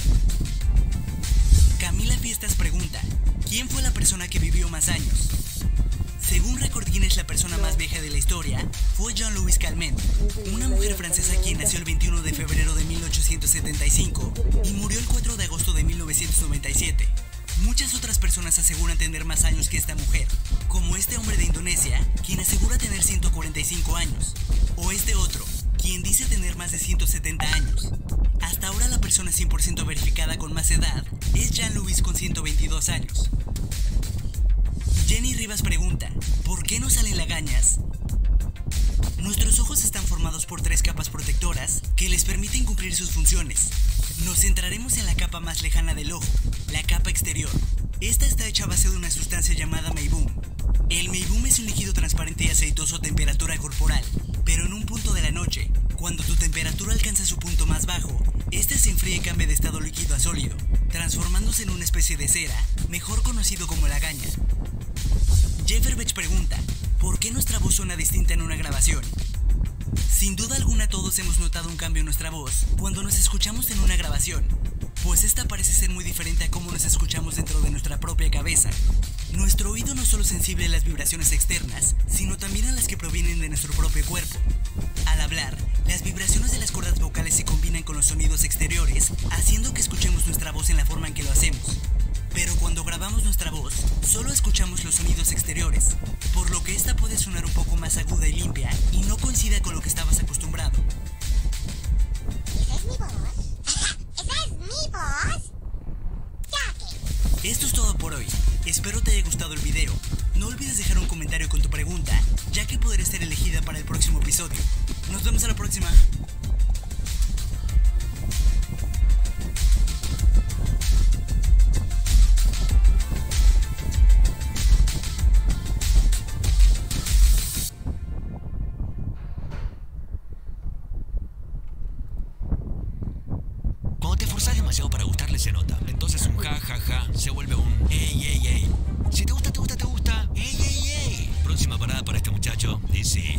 Camila Fiestas pregunta, ¿quién fue la persona que vivió más años? Según Record Guinness, la persona más vieja de la historia fue Jean Louis Calment, una mujer francesa quien nació el veintiuno de febrero de mil ochocientos setenta y cinco y murió el cuatro de agosto de mil novecientos noventa y siete. Muchas otras personas aseguran tener más años que esta mujer, como este hombre de Indonesia, quien asegura tener ciento cuarenta y cinco años, o este otro, quien dice tener más de ciento setenta años. Hasta ahora la persona cien por ciento verificada con más edad es Jean Louis con ciento veintidós años. Jenny Rivas pregunta, ¿por qué no salen lagañas? Nuestros ojos están formados por tres capas protectoras que les permiten cumplir sus funciones. Nos centraremos en la capa más lejana del ojo, la capa exterior. Esta está hecha a base de una sustancia llamada meibum. El meibum es un líquido transparente y aceitoso a temperatura corporal, pero en un punto de la noche, cuando tu temperatura alcanza su punto más bajo, este se enfría y cambia de estado líquido a sólido, transformándose en una especie de cera, mejor conocido como lagaña. Jefferbech pregunta, ¿por qué nuestra voz suena distinta en una grabación? Sin duda alguna todos hemos notado un cambio en nuestra voz cuando nos escuchamos en una grabación, pues esta parece ser muy diferente a cómo nos escuchamos dentro de nuestra propia cabeza. Nuestro oído no es solo sensible a las vibraciones externas, sino también a las que provienen de nuestro propio cuerpo. Al hablar, las vibraciones de las cuerdas vocales se combinan con los sonidos exteriores, haciendo que escuchemos nuestra voz en la forma en que lo hacemos. pero cuando grabamos nuestra voz, solo escuchamos los sonidos exteriores, por lo que esta puede sonar un poco más aguda y limpia y no coincida con lo que estabas acostumbrado. ¿Esa es mi voz? ¿Esa es mi voz? Esto es todo por hoy. Espero te haya gustado el video. No olvides dejar un comentario con tu pregunta, ya que podré ser elegida para el próximo episodio. Nos vemos a la próxima. Cuando te esforzás demasiado para gustarle se nota. Entonces un ja ja ja se vuelve un ey ey ey. Si te gusta, te gusta, te gusta. ¡Ey, ey, ey! Próxima parada para este muchacho. Dice...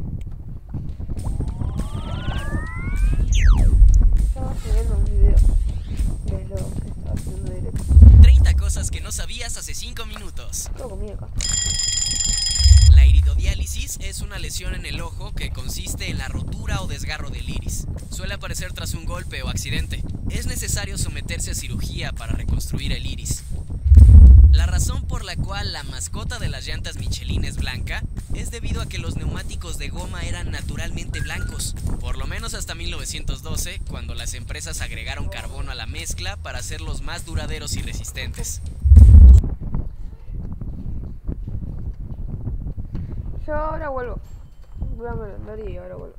Estaba subiendo un video de lo que estaba haciendo directo. treinta cosas que no sabías hace cinco minutos. Tengo comida acá. La iridodiálisis es una lesión en el ojo que consiste en la rotura o desgarro del iris. Suele aparecer tras un golpe o accidente. Es necesario someterse a cirugía para reconstruir el iris. La razón por la cual la mascota de las llantas Michelin es blanca es debido a que los neumáticos de goma eran naturalmente blancos, por lo menos hasta mil novecientos doce, cuando las empresas agregaron carbono a la mezcla para hacerlos más duraderos y resistentes. Yo ahora vuelvo. Voy a merendar y ahora vuelvo.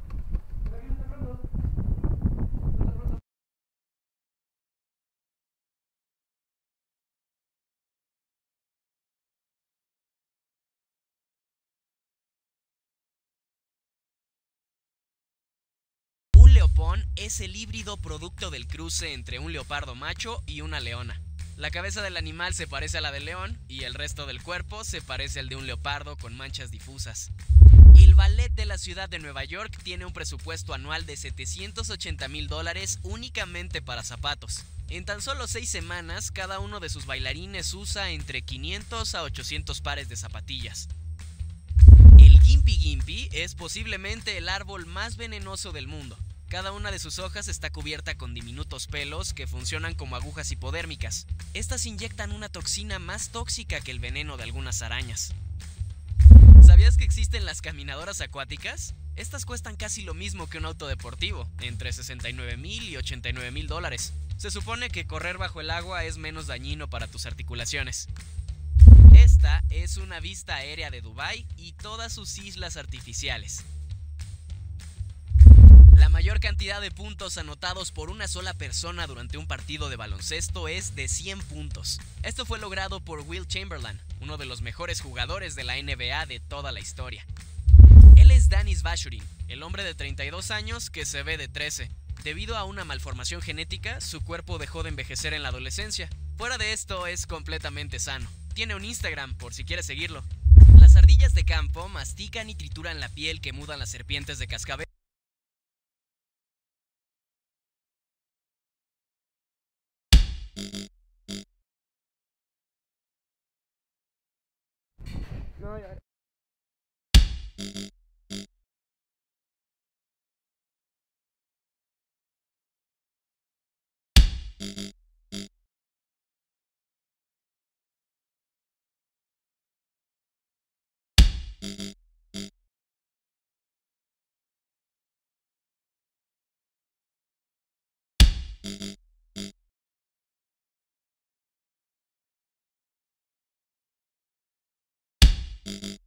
Un leopón es el híbrido producto del cruce entre un leopardo macho y una leona. La cabeza del animal se parece a la del león y el resto del cuerpo se parece al de un leopardo con manchas difusas. El ballet de la ciudad de Nueva York tiene un presupuesto anual de setecientos ochenta mil dólares únicamente para zapatos. En tan solo seis semanas, cada uno de sus bailarines usa entre quinientos a ochocientos pares de zapatillas. El Gimpy Gimpy es posiblemente el árbol más venenoso del mundo. Cada una de sus hojas está cubierta con diminutos pelos que funcionan como agujas hipodérmicas. Estas inyectan una toxina más tóxica que el veneno de algunas arañas. ¿Sabías que existen las caminadoras acuáticas? Estas cuestan casi lo mismo que un auto deportivo, entre sesenta y nueve mil y ochenta y nueve mil dólares. Se supone que correr bajo el agua es menos dañino para tus articulaciones. Esta es una vista aérea de Dubái y todas sus islas artificiales. La mayor cantidad de puntos anotados por una sola persona durante un partido de baloncesto es de cien puntos. Esto fue logrado por Wilt Chamberlain, uno de los mejores jugadores de la N B A de toda la historia. Él es Danis Bashurin, el hombre de treinta y dos años que se ve de trece. Debido a una malformación genética, su cuerpo dejó de envejecer en la adolescencia. Fuera de esto, es completamente sano. Tiene un Instagram, por si quieres seguirlo. Las ardillas de campo mastican y trituran la piel que mudan las serpientes de cascabel. No, ya. Mm-hmm.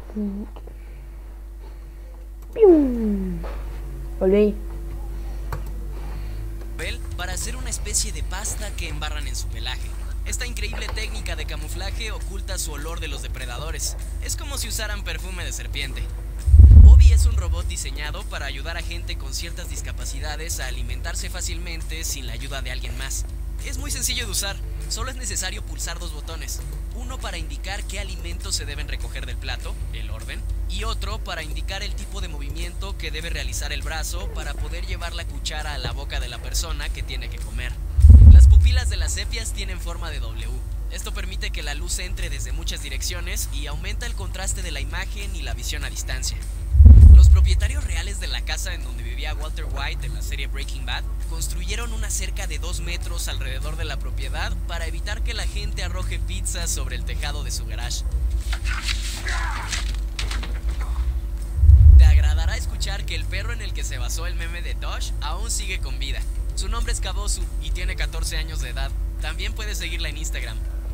¡Pium! Volví. Para hacer una especie de pasta que embarran en su pelaje. Esta increíble técnica de camuflaje oculta su olor de los depredadores. Es como si usaran perfume de serpiente. Bobby es un robot diseñado para ayudar a gente con ciertas discapacidades a alimentarse fácilmente sin la ayuda de alguien más. Es muy sencillo de usar, solo es necesario pulsar dos botones. Uno para indicar qué alimentos se deben recoger del plato, el orden, y otro para indicar el tipo de movimiento que debe realizar el brazo para poder llevar la cuchara a la boca de la persona que tiene que comer. Las pupilas de las sepias tienen forma de W. Esto permite que la luz entre desde muchas direcciones y aumenta el contraste de la imagen y la visión a distancia. Los propietarios reales de la casa en donde vivía Walter White en la serie Breaking Bad construyeron una cerca de dos metros alrededor de la propiedad para evitar que la gente arroje pizzas sobre el tejado de su garage. Te agradará escuchar que el perro en el que se basó el meme de Doge aún sigue con vida. Su nombre es Kabosu y tiene catorce años de edad. También puedes seguirla en Instagram.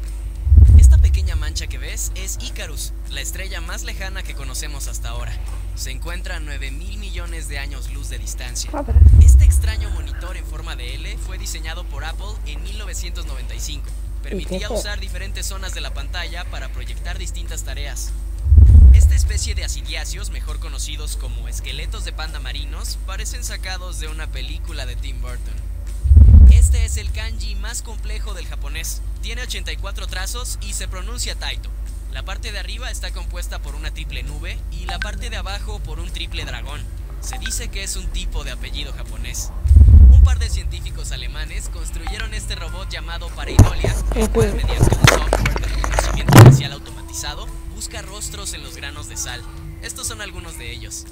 Esta pequeña mancha que ves es Icarus, la estrella más lejana que conocemos hasta ahora. Se encuentra a nueve mil millones de años luz de distancia. Este extraño monitor en forma de L fue diseñado por Apple en mil novecientos noventa y cinco. Permitía usar diferentes zonas de la pantalla para proyectar distintas tareas. Esta especie de ascidiáceos, mejor conocidos como esqueletos de panda marinos, parecen sacados de una película de Tim Burton. Este es el kanji más complejo del japonés. Tiene ochenta y cuatro trazos y se pronuncia Taito. La parte de arriba está compuesta por una triple nube y la parte de abajo por un triple dragón. Se dice que es un tipo de apellido japonés. Un par de científicos alemanes construyeron este robot llamado Pareidolia, el cual mediante un software de reconocimiento facial automatizado busca rostros en los granos de sal. Estos son algunos de ellos.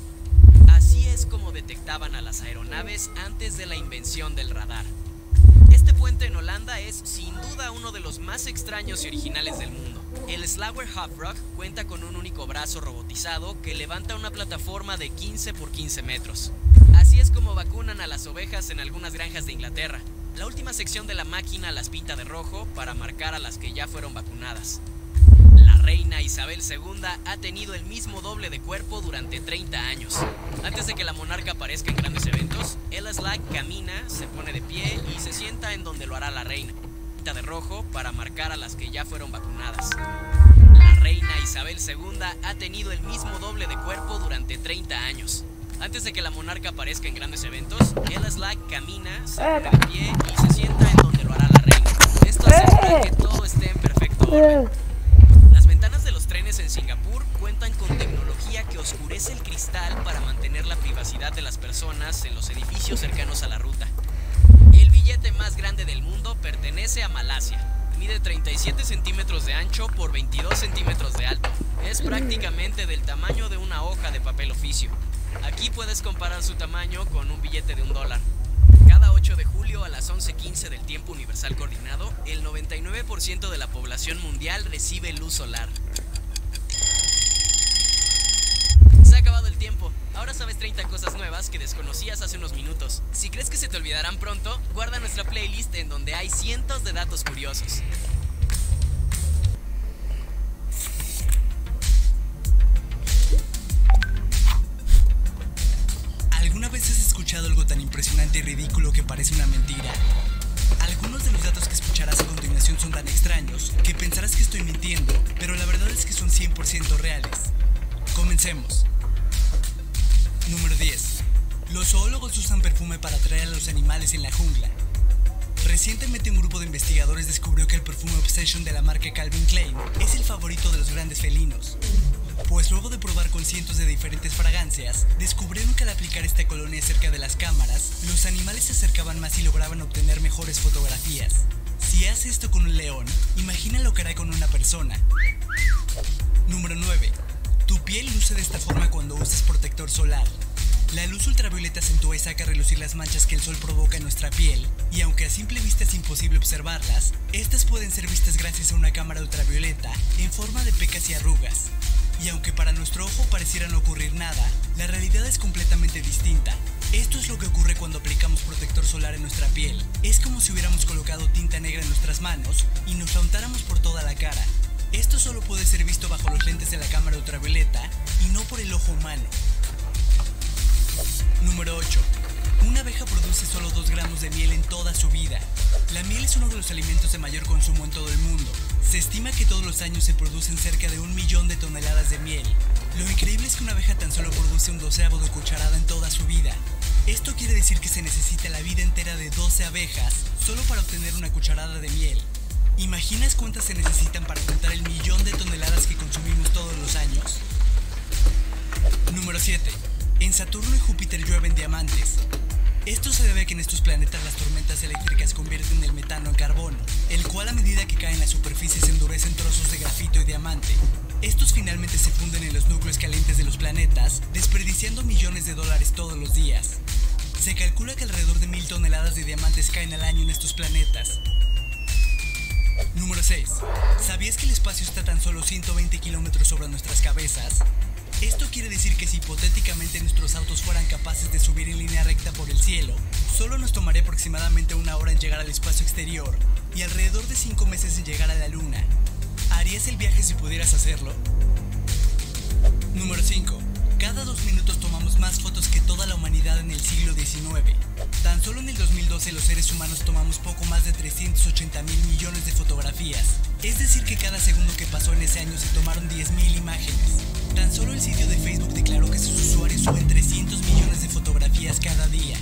Así es como detectaban a las aeronaves antes de la invención del radar. Este puente en Holanda es sin duda uno de los más extraños y originales del mundo. El Slaughter Hofbrug cuenta con un único brazo robotizado que levanta una plataforma de quince por quince metros. Así es como vacunan a las ovejas en algunas granjas de Inglaterra. La última sección de la máquina las pinta de rojo para marcar a las que ya fueron vacunadas. La reina Isabel segunda ha tenido el mismo doble de cuerpo durante treinta años. Antes de que la monarca aparezca en grandes eventos, Ella Slack camina, se pone de pie y se sienta en donde lo hará la reina. Pinta de rojo para marcar a las que ya fueron vacunadas. La reina Isabel segunda ha tenido el mismo doble de cuerpo durante treinta años. Antes de que la monarca aparezca en grandes eventos, Ella Slack camina, se pone de pie y se sienta en donde lo hará la reina. Esto asegura que todo esté en perfecto orden. Las ventanas de los trenes en Singapur cuentan con tecnología que oscurece el cristal para mantener la privacidad de las personas en los edificios cercanos a la ruta. El billete más grande del mundo pertenece a Malasia. Mide treinta y siete centímetros de ancho por veintidós centímetros de alto. Es prácticamente del tamaño de una hoja de papel oficio. Aquí puedes comparar su tamaño con un billete de un dólar. Cada ocho de julio a las once quince del tiempo universal coordinado, el noventa y nueve por ciento de la población mundial recibe luz solar. Se ha acabado el tiempo. Ahora sabes treinta cosas nuevas que desconocías hace unos minutos. Si crees que se te olvidarán pronto, guarda nuestra playlist en donde hay cientos de datos curiosos. ¿Alguna vez has escuchado algo tan impresionante y ridículo que parece una mentira? Algunos de los datos que escucharás a continuación son tan extraños que pensarás que estoy mintiendo, pero la verdad es que son cien por ciento reales. Comencemos. Número diez. Los zoólogos usan perfume para atraer a los animales en la jungla. Recientemente un grupo de investigadores descubrió que el perfume Obsession de la marca Calvin Klein es el favorito de los grandes felinos. Pues luego de probar con cientos de diferentes fragancias, descubrieron que al aplicar esta colonia cerca de las cámaras, los animales se acercaban más y lograban obtener mejores fotografías. Si hace esto con un león, imagina lo que hará con una persona. Número nueve. Tu piel luce de esta forma cuando usas protector solar. La luz ultravioleta acentúa y saca a relucir las manchas que el sol provoca en nuestra piel, y aunque a simple vista es imposible observarlas, estas pueden ser vistas gracias a una cámara ultravioleta en forma de pecas y arrugas. Y aunque para nuestro ojo pareciera no ocurrir nada, la realidad es completamente distinta. Esto es lo que ocurre cuando aplicamos protector solar en nuestra piel. Es como si hubiéramos colocado tinta negra en nuestras manos y nos la untáramos por toda la cara. Esto solo puede puede ser visto bajo los lentes de la cámara ultravioleta y no por el ojo humano. Número ocho. Una abeja produce solo dos gramos de miel en toda su vida. La miel es uno de los alimentos de mayor consumo en todo el mundo. Se estima que todos los años se producen cerca de un millón de toneladas de miel. Lo increíble es que una abeja tan solo produce un doceavo de cucharada en toda su vida. Esto quiere decir que se necesita la vida entera de doce abejas solo para obtener una cucharada de miel. ¿Imaginas cuántas se necesitan para contar el millón de toneladas que consumimos todos los años? Número siete. En Saturno y Júpiter llueven diamantes. Esto se debe a que en estos planetas las tormentas eléctricas convierten el metano en carbono, el cual a medida que cae en la superficie se endurecen trozos de grafito y diamante. Estos finalmente se funden en los núcleos calientes de los planetas, desperdiciando millones de dólares todos los días. Se calcula que alrededor de mil toneladas de diamantes caen al año en estos planetas. Número seis. ¿Sabías que el espacio está tan solo ciento veinte kilómetros sobre nuestras cabezas? Esto quiere decir que si hipotéticamente nuestros autos fueran capaces de subir en línea recta por el cielo, solo nos tomaría aproximadamente una hora en llegar al espacio exterior y alrededor de cinco meses en llegar a la Luna. ¿Harías el viaje si pudieras hacerlo? Número cinco. Cada dos minutos tomamos más fotos que toda la humanidad en el siglo diecinueve. Tan solo en el dos mil doce los seres humanos tomamos poco más de trescientos ochenta mil millones de fotografías. Es decir que cada segundo que pasó en ese año se tomaron diez mil imágenes. Tan solo el sitio de Facebook declaró que sus usuarios suben trescientos millones de fotografías cada día.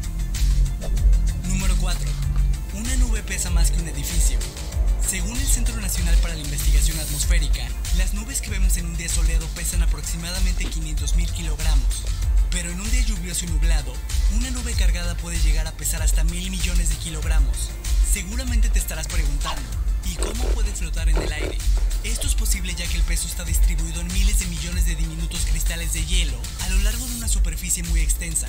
Número cuatro. Una nube pesa más que un edificio. Según el Centro Nacional para la Investigación Atmosférica, las nubes que vemos en un día soleado pesan aproximadamente quinientos mil kilogramos. Pero en un día lluvioso y nublado, una nube cargada puede llegar a pesar hasta mil millones de kilogramos. Seguramente te estarás preguntando, ¿y cómo puede flotar en el aire? Esto es posible ya que el peso está distribuido en miles de millones de diminutos cristales de hielo a lo largo de una superficie muy extensa.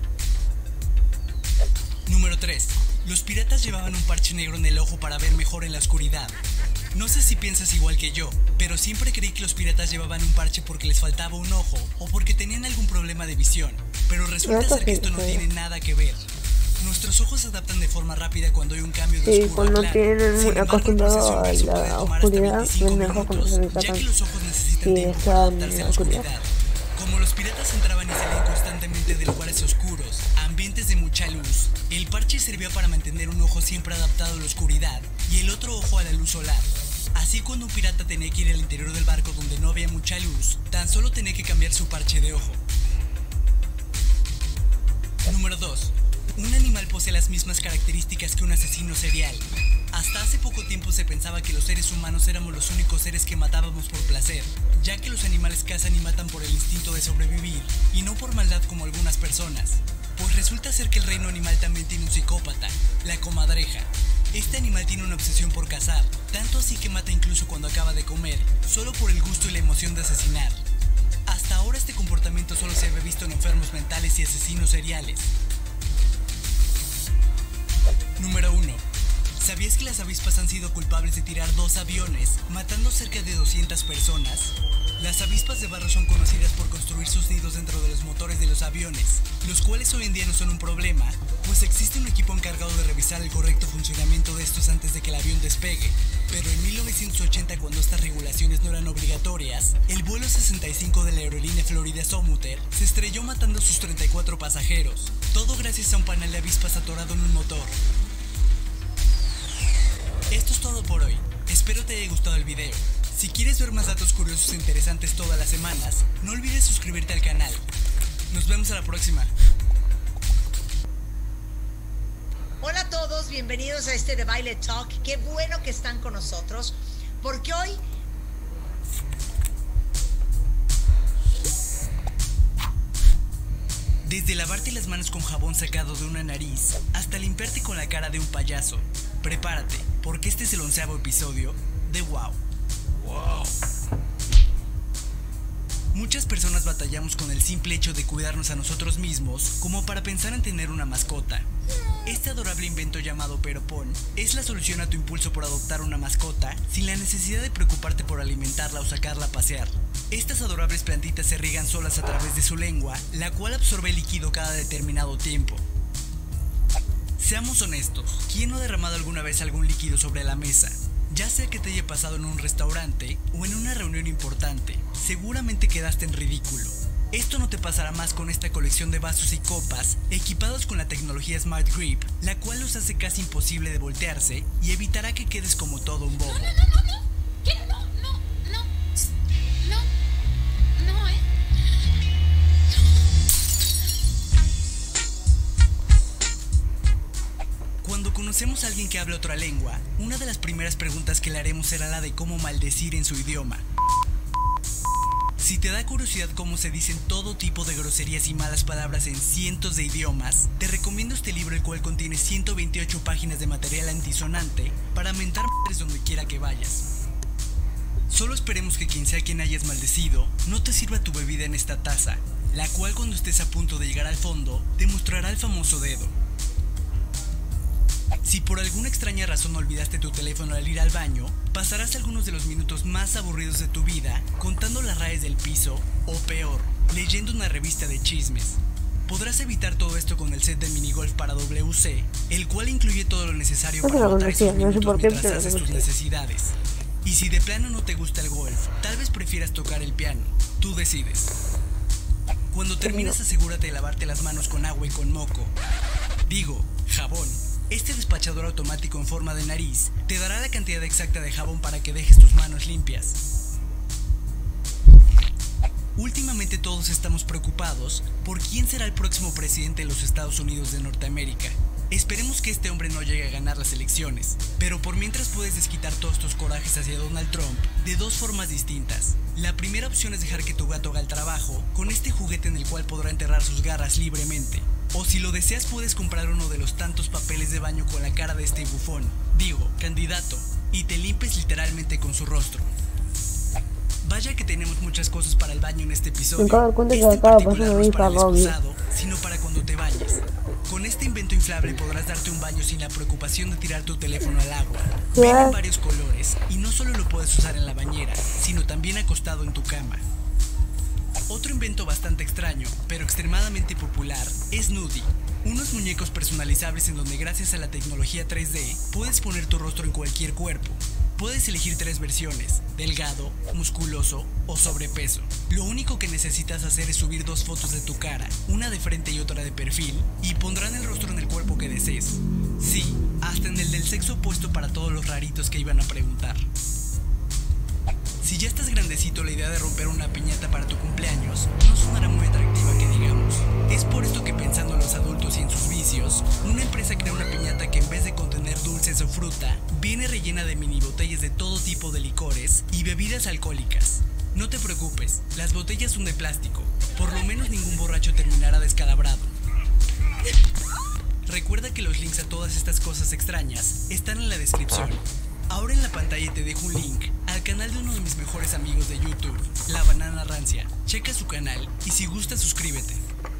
Número tres. Los piratas llevaban un parche negro en el ojo para ver mejor en la oscuridad. No sé si piensas igual que yo, pero siempre creí que los piratas llevaban un parche porque les faltaba un ojo o porque tenían algún problema de visión. Pero resulta ser que esto no tiene nada que ver. Nuestros ojos se adaptan de forma rápida cuando hay un cambio de Sí, oscuro a cuando claro. tienen Sin embargo, el acostumbrado proceso a inverso la puede tomar hasta oscuridad, veinticinco ven mejor cuando se minutos, ya sacan que los ojos necesitan si tiempo para están adaptarse en a la la oscuridad. oscuridad. Como los piratas entraban y salían constantemente de lugares oscuros, a ambientes de mucha luz, el parche servía para mantener un ojo siempre adaptado a la oscuridad y el otro ojo a la luz solar. Así cuando un pirata tenía que ir al interior del barco donde no había mucha luz, tan solo tenía que cambiar su parche de ojo. Número dos. Un animal posee las mismas características que un asesino serial. Hasta hace poco tiempo se pensaba que los seres humanos éramos los únicos seres que matábamos por placer, ya que los animales cazan y matan por el instinto de sobrevivir, y no por maldad como algunas personas. Pues resulta ser que el reino animal también tiene un psicópata, la comadreja. Este animal tiene una obsesión por cazar, tanto así que mata incluso cuando acaba de comer, solo por el gusto y la emoción de asesinar. Hasta ahora este comportamiento solo se había visto en enfermos mentales y asesinos seriales. Número uno. ¿Sabías que las avispas han sido culpables de tirar dos aviones, matando cerca de doscientas personas? Las avispas de barro son conocidas por construir sus nidos dentro de los motores de los aviones, los cuales hoy en día no son un problema, pues existe un equipo encargado de revisar el correcto funcionamiento de estos antes de que el avión despegue. Pero en mil novecientos ochenta, cuando estas regulaciones no eran obligatorias, el vuelo sesenta y cinco de la aerolínea Florida Somuther se estrelló matando a sus treinta y cuatro pasajeros, todo gracias a un panel de avispas atorado en un motor. Esto es todo por hoy, espero te haya gustado el video. Si quieres ver más datos curiosos e interesantes todas las semanas, no olvides suscribirte al canal. Nos vemos a la próxima. Hola a todos, bienvenidos a este The Violet Talk. Qué bueno que están con nosotros, porque hoy Desde lavarte las manos con jabón sacado de una nariz hasta limpiarte con la cara de un payaso, prepárate, porque este es el onceavo episodio de Wow. Wow. Muchas personas batallamos con el simple hecho de cuidarnos a nosotros mismos como para pensar en tener una mascota. Este adorable invento llamado Peropon es la solución a tu impulso por adoptar una mascota sin la necesidad de preocuparte por alimentarla o sacarla a pasear. Estas adorables plantitas se riegan solas a través de su lengua, la cual absorbe líquido cada determinado tiempo. Seamos honestos, ¿quién no ha derramado alguna vez algún líquido sobre la mesa? Ya sea que te haya pasado en un restaurante o en una reunión importante, seguramente quedaste en ridículo. Esto no te pasará más con esta colección de vasos y copas equipados con la tecnología Smart Grip, la cual los hace casi imposible de voltearse y evitará que quedes como todo un bobo. No, no, no, no, no. ¿Qué? No, no, no. No, no, eh. Cuando conocemos a alguien que habla otra lengua, una de las primeras preguntas que le haremos será la de cómo maldecir en su idioma. Si te da curiosidad cómo se dicen todo tipo de groserías y malas palabras en cientos de idiomas, te recomiendo este libro, el cual contiene ciento veintiocho páginas de material antisonante para mentar madres donde quiera que vayas. Solo esperemos que quien sea quien hayas maldecido no te sirva tu bebida en esta taza, la cual cuando estés a punto de llegar al fondo te mostrará el famoso dedo. Si por alguna extraña razón olvidaste tu teléfono al ir al baño, pasarás algunos de los minutos más aburridos de tu vida contando las rayas del piso o peor, leyendo una revista de chismes. Podrás evitar todo esto con el set de minigolf para W C, el cual incluye todo lo necesario No se para lo matar conocía, esos no sé minutos por qué, mientras pero haces lo tus conocía. necesidades. Y si de plano no te gusta el golf, tal vez prefieras tocar el piano. Tú decides. Cuando terminas, asegúrate de lavarte las manos con agua y con moco. Digo, jabón. Este despachador automático en forma de nariz te dará la cantidad exacta de jabón para que dejes tus manos limpias. Últimamente todos estamos preocupados por quién será el próximo presidente de los Estados Unidos de Norteamérica. Esperemos que este hombre no llegue a ganar las elecciones, pero por mientras puedes desquitar todos tus corajes hacia Donald Trump de dos formas distintas. La primera opción es dejar que tu gato haga el trabajo con este juguete en el cual podrá enterrar sus garras libremente. O si lo deseas, puedes comprar uno de los tantos papeles de baño con la cara de este bufón, digo, candidato, y te limpies literalmente con su rostro. Vaya que tenemos muchas cosas para el baño en este episodio. Me acabo de dar cuenta que Este en acaba particular pasando no es mi para el Robin. excusado, sino para cuando te bañes. Con este invento inflable podrás darte un baño sin la preocupación de tirar tu teléfono al agua. Viene en varios colores y no solo lo puedes usar en la bañera, sino también acostado en tu cama. Otro invento bastante extraño, pero extremadamente popular, es Nudie. Unos muñecos personalizables en donde gracias a la tecnología tres D puedes poner tu rostro en cualquier cuerpo. Puedes elegir tres versiones, delgado, musculoso o sobrepeso. Lo único que necesitas hacer es subir dos fotos de tu cara, una de frente y otra de perfil, y pondrán el rostro en el cuerpo que desees. Sí, hasta en el del sexo opuesto para todos los raritos que iban a preguntar. Si ya estás grandecito, la idea de romper una piñata para tu cumpleaños no sonará muy atractiva que digamos. Es por esto que pensando en los adultos y en sus vicios, una empresa crea una piñata que en vez de contener dulces o fruta, viene rellena de mini botellas de todo tipo de licores y bebidas alcohólicas. No te preocupes, las botellas son de plástico, por lo menos ningún borracho terminará descalabrado. Recuerda que los links a todas estas cosas extrañas están en la descripción. Ahora en la pantalla te dejo un link al canal de uno de mis mejores amigos de YouTube, La Banana Rancia. Checa su canal y si gusta suscríbete.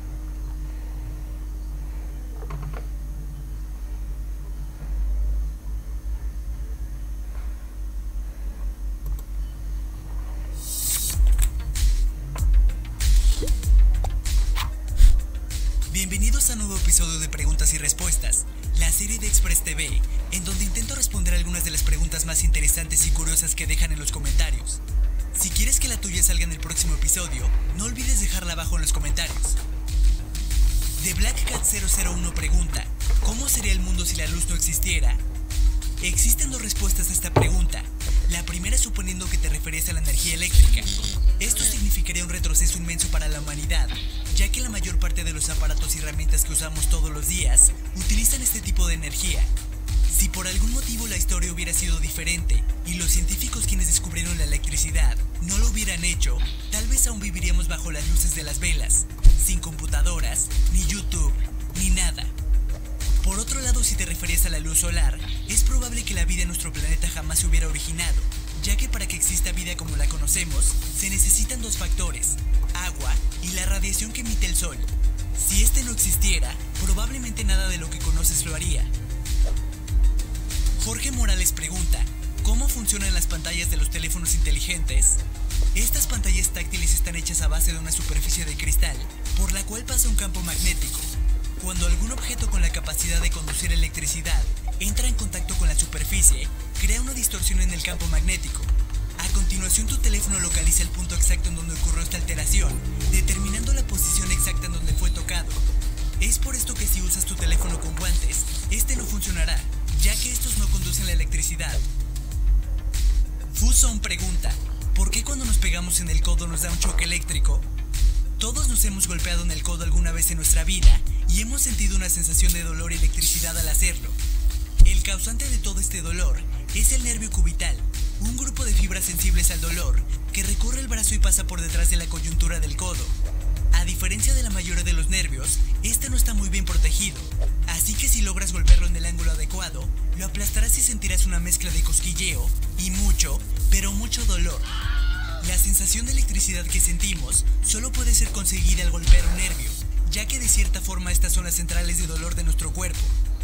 Bienvenidos a un nuevo episodio de Preguntas y Respuestas, la serie de Express T V, en donde intento responder algunas de las preguntas más interesantes y curiosas que dejan en los comentarios. Si quieres que la tuya salga en el próximo episodio, no olvides dejarla abajo en los comentarios. The Black Cat cero cero uno pregunta, ¿cómo sería el mundo si la luz no existiera? Existen dos respuestas a esta pregunta. La primera suponiendo que te refieres a la energía eléctrica. Esto significaría un retroceso inmenso para la humanidad, ya que la mayor parte de los aparatos y herramientas que usamos todos los días utilizan este tipo de energía. Si por algún motivo la historia hubiera sido diferente y los científicos quienes descubrieron la electricidad no lo hubieran hecho, tal vez aún viviríamos bajo las luces de las velas, sin computadoras, ni YouTube, ni nada. Por otro lado, si te refieres a la luz solar, es probable que la vida en nuestro planeta jamás se hubiera originado, ya que para que exista vida como la conocemos, se necesitan dos factores, agua y la radiación que emite el sol. Si este no existiera, probablemente nada de lo que conoces lo haría. Jorge Morales pregunta, ¿cómo funcionan las pantallas de los teléfonos inteligentes? Estas pantallas táctiles están hechas a base de una superficie de cristal, por la cual pasa un campo magnético. Cuando algún objeto con la capacidad de conducir electricidad entra en contacto con la superficie, crea una distorsión en el campo magnético. A continuación, tu teléfono localiza el punto exacto en donde ocurrió esta alteración, determinando la posición exacta en donde fue tocado. Es por esto que si usas tu teléfono con guantes, este no funcionará, ya que estos no conducen la electricidad. Fuson pregunta, ¿por qué cuando nos pegamos en el codo nos da un choque eléctrico? Todos nos hemos golpeado en el codo alguna vez en nuestra vida y hemos sentido una sensación de dolor y electricidad al hacerlo. El causante de todo este dolor es el nervio cubital, un grupo de fibras sensibles al dolor que recorre el brazo y pasa por detrás de la coyuntura del codo. A diferencia de la mayoría de los nervios, este no está muy bien protegido, así que si logras golpearlo en el ángulo adecuado, lo aplastarás y sentirás una mezcla de cosquilleo y mucho, pero mucho dolor. La sensación de electricidad que sentimos solo puede ser conseguida al golpear un nervio, ya que de cierta forma estas son las centrales de dolor de nuestro cuerpo.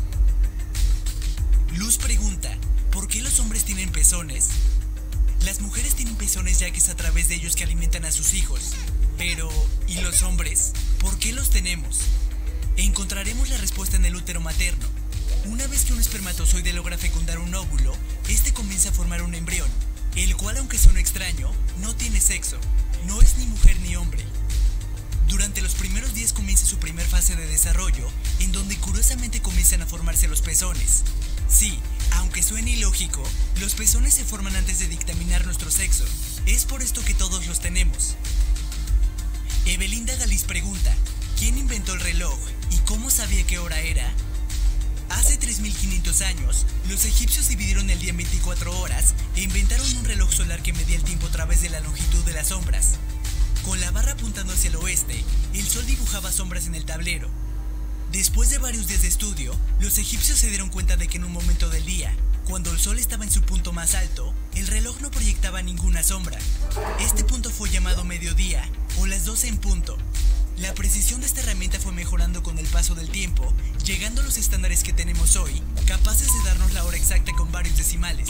Luz pregunta, ¿por qué los hombres tienen pezones? Las mujeres tienen pezones ya que es a través de ellos que alimentan a sus hijos. Pero, ¿y los hombres? ¿Por qué los tenemos? Encontraremos la respuesta en el útero materno. Una vez que un espermatozoide logra fecundar un óvulo, este comienza a formar un embrión, el cual, aunque suene extraño, no tiene sexo, no es ni mujer ni hombre. Durante los primeros días comienza su primer fase de desarrollo, en donde curiosamente comienzan a formarse los pezones. Sí, aunque suene ilógico, los pezones se forman antes de dictaminar nuestro sexo. Es por esto que todos los tenemos. Evelinda Galiz pregunta, ¿quién inventó el reloj y cómo sabía qué hora era? Hace tres mil quinientos años, los egipcios dividieron el día en veinticuatro horas e inventaron un reloj solar que medía el tiempo a través de la longitud de las sombras. Con la barra apuntando hacia el oeste, el sol dibujaba sombras en el tablero. Después de varios días de estudio, los egipcios se dieron cuenta de que en un momento del día, cuando el sol estaba en su punto más alto, el reloj no proyectaba ninguna sombra. Este punto fue llamado mediodía o las doce en punto. La precisión de esta herramienta fue mejorando con el paso del tiempo, llegando a los estándares que tenemos hoy, capaces de darnos la hora exacta con varios decimales.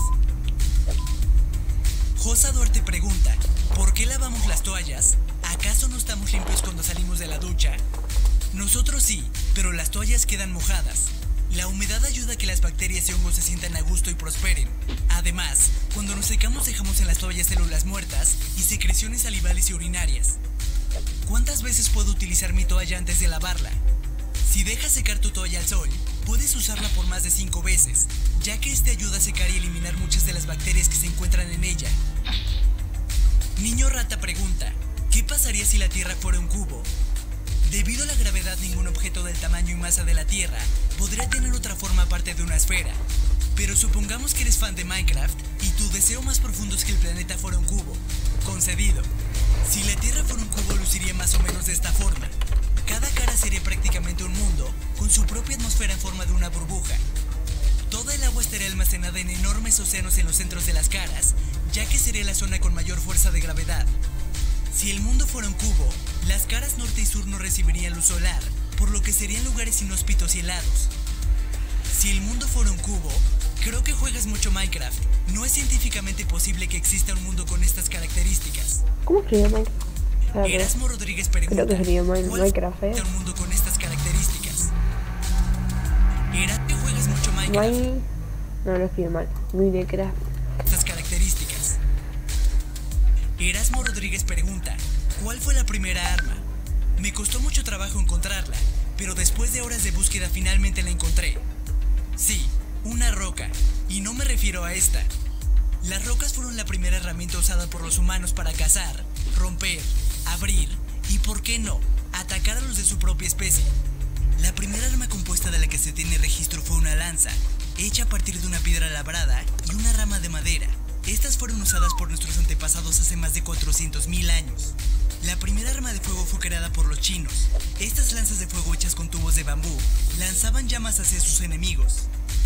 Josa Duarte pregunta, ¿por qué lavamos las toallas? ¿Acaso no estamos limpios cuando salimos de la ducha? Nosotros sí, pero las toallas quedan mojadas. La humedad ayuda a que las bacterias y hongos se sientan a gusto y prosperen. Además, cuando nos secamos dejamos en las toallas células muertas y secreciones salivales y urinarias. ¿Cuántas veces puedo utilizar mi toalla antes de lavarla? Si dejas secar tu toalla al sol, puedes usarla por más de cinco veces, ya que este ayuda a secar y eliminar muchas de las bacterias que se encuentran en ella. Niño Rata pregunta, ¿qué pasaría si la Tierra fuera un cubo? Debido a la gravedad, ningún objeto del tamaño y masa de la Tierra podría tener otra forma aparte de una esfera. Pero supongamos que eres fan de Minecraft y tu deseo más profundo es que el planeta fuera un cubo. Concedido. Si la Tierra fuera un cubo, luciría más o menos de esta forma. Cada cara sería prácticamente un mundo, con su propia atmósfera en forma de una burbuja. Toda el agua estaría almacenada en enormes océanos en los centros de las caras, ya que sería la zona con mayor fuerza de gravedad. Si el mundo fuera un cubo, las caras norte y sur no recibirían luz solar, por lo que serían lugares inhóspitos y helados. Si el mundo fuera un cubo, creo que juegas mucho Minecraft. No es científicamente posible que exista un mundo con estas características. ¿Cómo escribe Minecraft? Erasmo Rodríguez pregunta, Creo que sería ¿cuál Minecraft, eh? es un mundo con estas características? Era que juegas mucho Minecraft. Mine... No, lo escribe mal. Minecraft. Estas características. Erasmo Rodríguez pregunta, ¿cuál fue la primera arma? Me costó mucho trabajo encontrarla, pero después de horas de búsqueda finalmente la encontré. Sí, una roca, y no me refiero a esta. Las rocas fueron la primera herramienta usada por los humanos para cazar, romper, abrir y, ¿por qué no?, atacar a los de su propia especie. La primera arma compuesta de la que se tiene registro fue una lanza, hecha a partir de una piedra labrada y una rama de madera. Estas fueron usadas por nuestros antepasados hace más de cuatrocientos mil años. La primera arma de fuego fue creada por los chinos. Estas lanzas de fuego hechas con tubos de bambú lanzaban llamas hacia sus enemigos.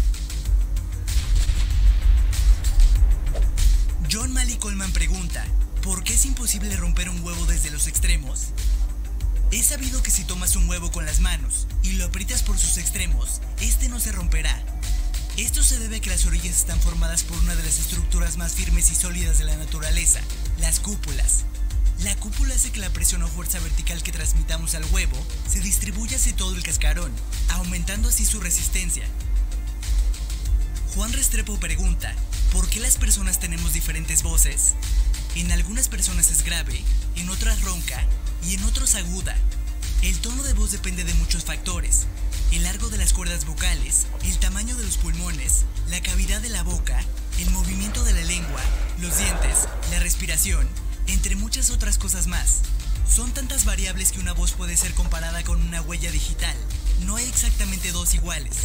John Mali Coleman pregunta, ¿por qué es imposible romper un huevo desde los extremos? Es sabido que si tomas un huevo con las manos y lo aprietas por sus extremos, este no se romperá. Esto se debe a que las orillas están formadas por una de las estructuras más firmes y sólidas de la naturaleza, las cúpulas. La cúpula hace que la presión o fuerza vertical que transmitamos al huevo se distribuya hacia todo el cascarón, aumentando así su resistencia. Juan Restrepo pregunta, ¿por qué las personas tenemos diferentes voces? En algunas personas es grave, en otras ronca y en otros aguda. El tono de voz depende de muchos factores: el largo de las cuerdas vocales, el tamaño de los pulmones, la cavidad de la boca, el movimiento de la lengua, los dientes, la respiración, entre muchas otras cosas más. Son tantas variables que una voz puede ser comparada con una huella digital. No hay exactamente dos iguales.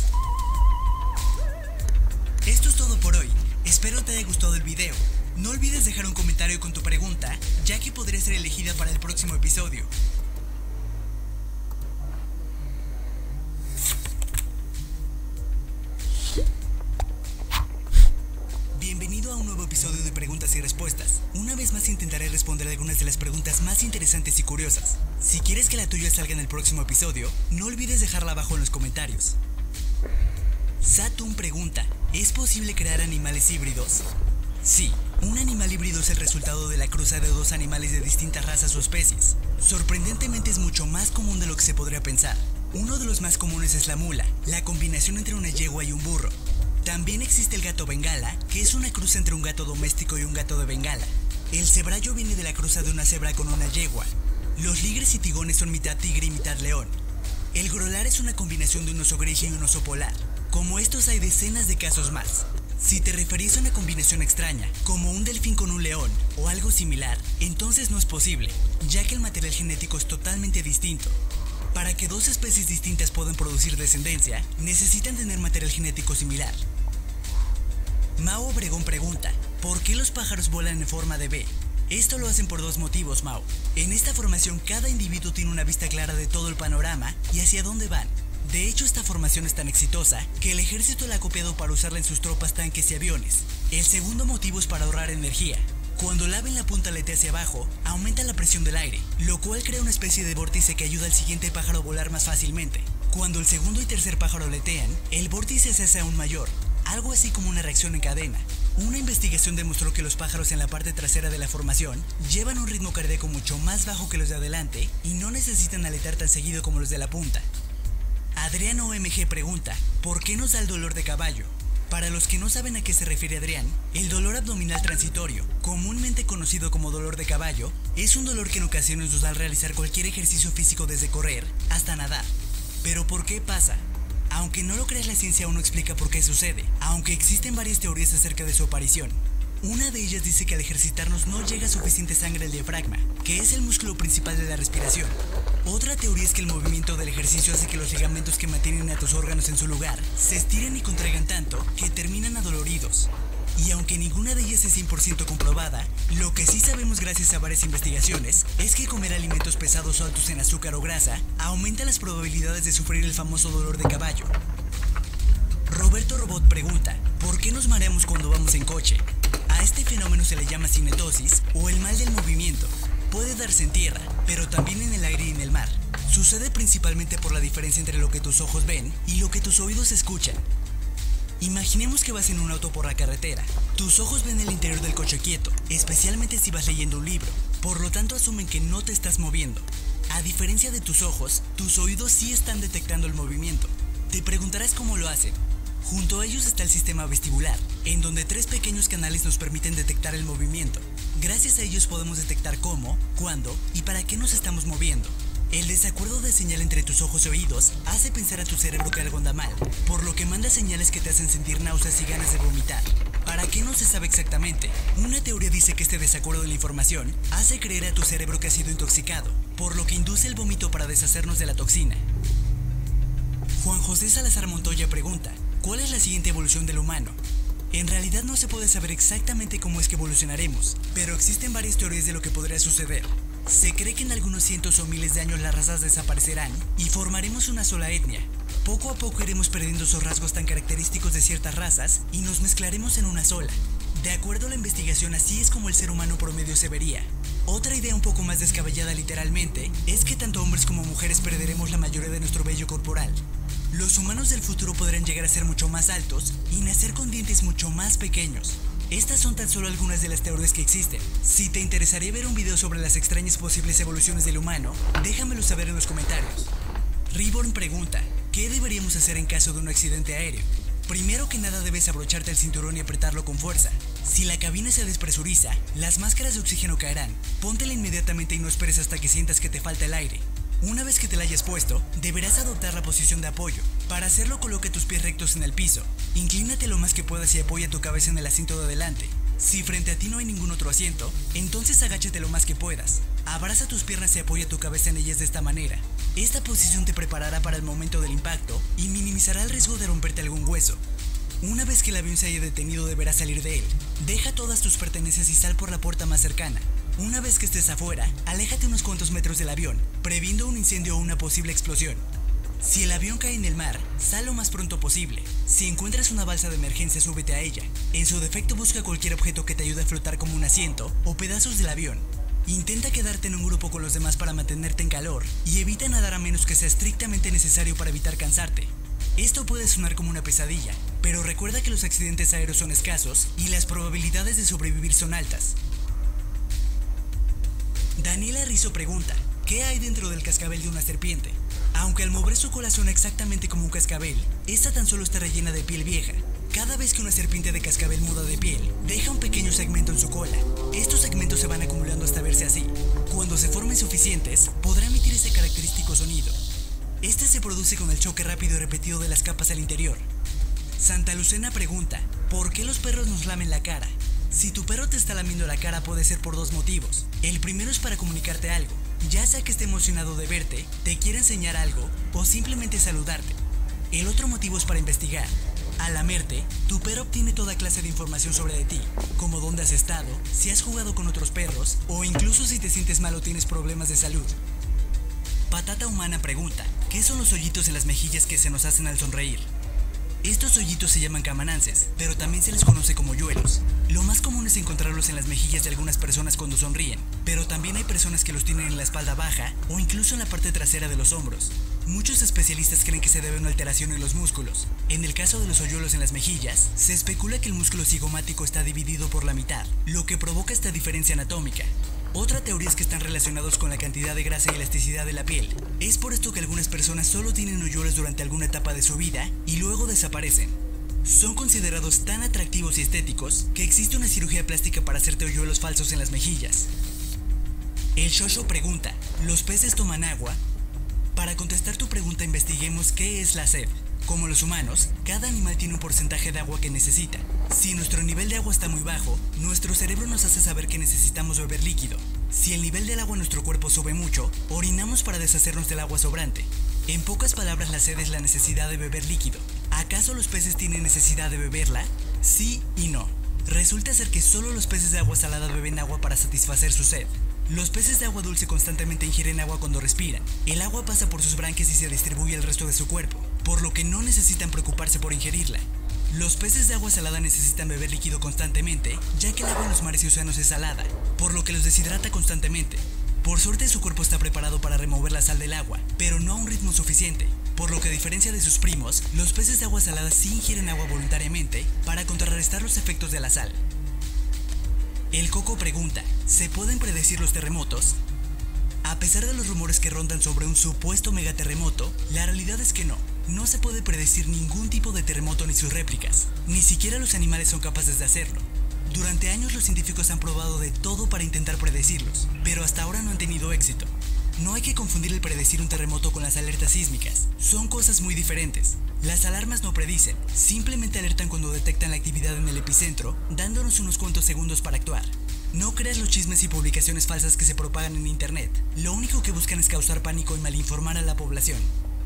Esto es todo por hoy. Espero te haya gustado el video. No olvides dejar un comentario con tu pregunta, ya que podría ser elegida para el próximo episodio. Bienvenido a un nuevo episodio de Preguntas y Respuestas. Una vez más intentaré responder algunas de las preguntas más interesantes y curiosas. Si quieres que la tuya salga en el próximo episodio, no olvides dejarla abajo en los comentarios. Saturn pregunta, ¿es posible crear animales híbridos? Sí, un animal híbrido es el resultado de la cruza de dos animales de distintas razas o especies. Sorprendentemente es mucho más común de lo que se podría pensar. Uno de los más comunes es la mula, la combinación entre una yegua y un burro. También existe el gato bengala, que es una cruza entre un gato doméstico y un gato de Bengala. El cebrallo viene de la cruza de una cebra con una yegua. Los ligres y tigones son mitad tigre y mitad león. El grolar es una combinación de un oso gris y un oso polar. Como estos hay decenas de casos más. Si te referís a una combinación extraña, como un delfín con un león o algo similar, entonces no es posible, ya que el material genético es totalmente distinto. Para que dos especies distintas puedan producir descendencia, necesitan tener material genético similar. Mao Obregón pregunta, ¿por qué los pájaros vuelan en forma de V? Esto lo hacen por dos motivos, Mao. En esta formación cada individuo tiene una vista clara de todo el panorama y hacia dónde van. De hecho, esta formación es tan exitosa que el ejército la ha copiado para usarla en sus tropas, tanques y aviones. El segundo motivo es para ahorrar energía. Cuando el ave en la punta aletea hacia abajo, aumenta la presión del aire, lo cual crea una especie de vórtice que ayuda al siguiente pájaro a volar más fácilmente. Cuando el segundo y tercer pájaro aletean, el vórtice se hace aún mayor, algo así como una reacción en cadena. Una investigación demostró que los pájaros en la parte trasera de la formación llevan un ritmo cardíaco mucho más bajo que los de adelante y no necesitan aletear tan seguido como los de la punta. Adrián O M G pregunta, ¿por qué nos da el dolor de caballo? Para los que no saben a qué se refiere Adrián, el dolor abdominal transitorio, comúnmente conocido como dolor de caballo, es un dolor que en ocasiones nos da al realizar cualquier ejercicio físico desde correr hasta nadar. ¿Pero por qué pasa? Aunque no lo creas, la ciencia aún no explica por qué sucede, aunque existen varias teorías acerca de su aparición. Una de ellas dice que al ejercitarnos no llega suficiente sangre al diafragma, que es el músculo principal de la respiración. Otra teoría es que el movimiento del ejercicio hace que los ligamentos que mantienen a tus órganos en su lugar se estiren y contraigan tanto que terminan adoloridos. Y aunque ninguna de ellas es cien por ciento comprobada, lo que sí sabemos gracias a varias investigaciones es que comer alimentos pesados o altos en azúcar o grasa aumenta las probabilidades de sufrir el famoso dolor de caballo. Roberto Robot pregunta, ¿por qué nos mareamos cuando vamos en coche? A este fenómeno se le llama cinetosis o el mal del movimiento. Puede darse en tierra, pero también en el aire y en el mar. Sucede principalmente por la diferencia entre lo que tus ojos ven y lo que tus oídos escuchan. Imaginemos que vas en un auto por la carretera. Tus ojos ven el interior del coche quieto, especialmente si vas leyendo un libro. Por lo tanto asumen que no te estás moviendo. A diferencia de tus ojos, tus oídos sí están detectando el movimiento. Te preguntarás cómo lo hacen. Junto a ellos está el sistema vestibular, en donde tres pequeños canales nos permiten detectar el movimiento. Gracias a ellos podemos detectar cómo, cuándo y para qué nos estamos moviendo. El desacuerdo de señal entre tus ojos y oídos hace pensar a tu cerebro que algo anda mal, por lo que manda señales que te hacen sentir náuseas y ganas de vomitar. ¿Para qué? No se sabe exactamente. Una teoría dice que este desacuerdo de la información hace creer a tu cerebro que ha sido intoxicado, por lo que induce el vómito para deshacernos de la toxina. Juan José Salazar Montoya pregunta, ¿cuál es la siguiente evolución del humano? En realidad no se puede saber exactamente cómo es que evolucionaremos, pero existen varias teorías de lo que podría suceder. Se cree que en algunos cientos o miles de años las razas desaparecerán y formaremos una sola etnia. Poco a poco iremos perdiendo esos rasgos tan característicos de ciertas razas y nos mezclaremos en una sola. De acuerdo a la investigación, así es como el ser humano promedio se vería. Otra idea un poco más descabellada literalmente es que tanto hombres como mujeres perderemos la mayoría de nuestro vello corporal. Los humanos del futuro podrán llegar a ser mucho más altos y nacer con dientes mucho más pequeños. Estas son tan solo algunas de las teorías que existen. Si te interesaría ver un video sobre las extrañas posibles evoluciones del humano, déjamelo saber en los comentarios. Reborn pregunta, ¿qué deberíamos hacer en caso de un accidente aéreo? Primero que nada debes abrocharte el cinturón y apretarlo con fuerza. Si la cabina se despresuriza, las máscaras de oxígeno caerán. Póntela inmediatamente y no esperes hasta que sientas que te falta el aire. Una vez que te la hayas puesto, deberás adoptar la posición de apoyo. Para hacerlo, coloca tus pies rectos en el piso. Inclínate lo más que puedas y apoya tu cabeza en el asiento de adelante. Si frente a ti no hay ningún otro asiento, entonces agáchate lo más que puedas. Abraza tus piernas y apoya tu cabeza en ellas de esta manera. Esta posición te preparará para el momento del impacto y minimizará el riesgo de romperte algún hueso. Una vez que el avión se haya detenido, deberás salir de él. Deja todas tus pertenencias y sal por la puerta más cercana. Una vez que estés afuera, aléjate unos cuantos metros del avión, previendo un incendio o una posible explosión. Si el avión cae en el mar, sal lo más pronto posible. Si encuentras una balsa de emergencia, súbete a ella. En su defecto, busca cualquier objeto que te ayude a flotar como un asiento o pedazos del avión. Intenta quedarte en un grupo con los demás para mantenerte en calor y evita nadar a menos que sea estrictamente necesario para evitar cansarte. Esto puede sonar como una pesadilla, pero recuerda que los accidentes aéreos son escasos y las probabilidades de sobrevivir son altas. Daniela Rizzo pregunta, ¿qué hay dentro del cascabel de una serpiente? Aunque al mover su cola suena exactamente como un cascabel, esta tan solo está rellena de piel vieja. Cada vez que una serpiente de cascabel muda de piel, deja un pequeño segmento en su cola. Estos segmentos se van acumulando hasta verse así. Cuando se formen suficientes, podrá emitir ese característico sonido. Este se produce con el choque rápido y repetido de las capas al interior. Santa Lucena pregunta, ¿por qué los perros nos lamen la cara? Si tu perro te está lamiendo la cara, puede ser por dos motivos. El primero es para comunicarte algo, ya sea que esté emocionado de verte, te quiera enseñar algo o simplemente saludarte. El otro motivo es para investigar. Al lamerte, tu perro obtiene toda clase de información sobre de ti, como dónde has estado, si has jugado con otros perros o incluso si te sientes mal o tienes problemas de salud. Patata Humana pregunta, ¿qué son los hoyitos en las mejillas que se nos hacen al sonreír? Estos hoyitos se llaman camanances, pero también se les conoce como hoyuelos. Lo más común es encontrarlos en las mejillas de algunas personas cuando sonríen, pero también hay personas que los tienen en la espalda baja o incluso en la parte trasera de los hombros. Muchos especialistas creen que se debe a una alteración en los músculos. En el caso de los hoyuelos en las mejillas, se especula que el músculo cigomático está dividido por la mitad, lo que provoca esta diferencia anatómica. Otra teoría es que están relacionados con la cantidad de grasa y elasticidad de la piel. Es por esto que algunas personas solo tienen hoyuelos durante alguna etapa de su vida y luego desaparecen. Son considerados tan atractivos y estéticos que existe una cirugía plástica para hacerte hoyuelos falsos en las mejillas. El Shosho pregunta, ¿los peces toman agua? Para contestar tu pregunta, investiguemos qué es la sed. Como los humanos, cada animal tiene un porcentaje de agua que necesita. Si nuestro nivel de agua está muy bajo, nuestro cerebro nos hace saber que necesitamos beber líquido. Si el nivel del agua en nuestro cuerpo sube mucho, orinamos para deshacernos del agua sobrante. En pocas palabras, la sed es la necesidad de beber líquido. ¿Acaso los peces tienen necesidad de beberla? Sí y no. Resulta ser que solo los peces de agua salada beben agua para satisfacer su sed. Los peces de agua dulce constantemente ingieren agua cuando respiran. El agua pasa por sus branquias y se distribuye al resto de su cuerpo, por lo que no necesitan preocuparse por ingerirla. Los peces de agua salada necesitan beber líquido constantemente, ya que el agua en los mares y océanos es salada, por lo que los deshidrata constantemente. Por suerte, su cuerpo está preparado para remover la sal del agua, pero no a un ritmo suficiente, por lo que a diferencia de sus primos, los peces de agua salada sí ingieren agua voluntariamente para contrarrestar los efectos de la sal. El Coco pregunta, ¿se pueden predecir los terremotos? A pesar de los rumores que rondan sobre un supuesto megaterremoto, la realidad es que no. No se puede predecir ningún tipo de terremoto ni sus réplicas. Ni siquiera los animales son capaces de hacerlo. Durante años los científicos han probado de todo para intentar predecirlos, pero hasta ahora no han tenido éxito. No hay que confundir el predecir un terremoto con las alertas sísmicas. Son cosas muy diferentes. Las alarmas no predicen, simplemente alertan cuando detectan la actividad en el epicentro, dándonos unos cuantos segundos para actuar. No creas los chismes y publicaciones falsas que se propagan en internet. Lo único que buscan es causar pánico y malinformar a la población.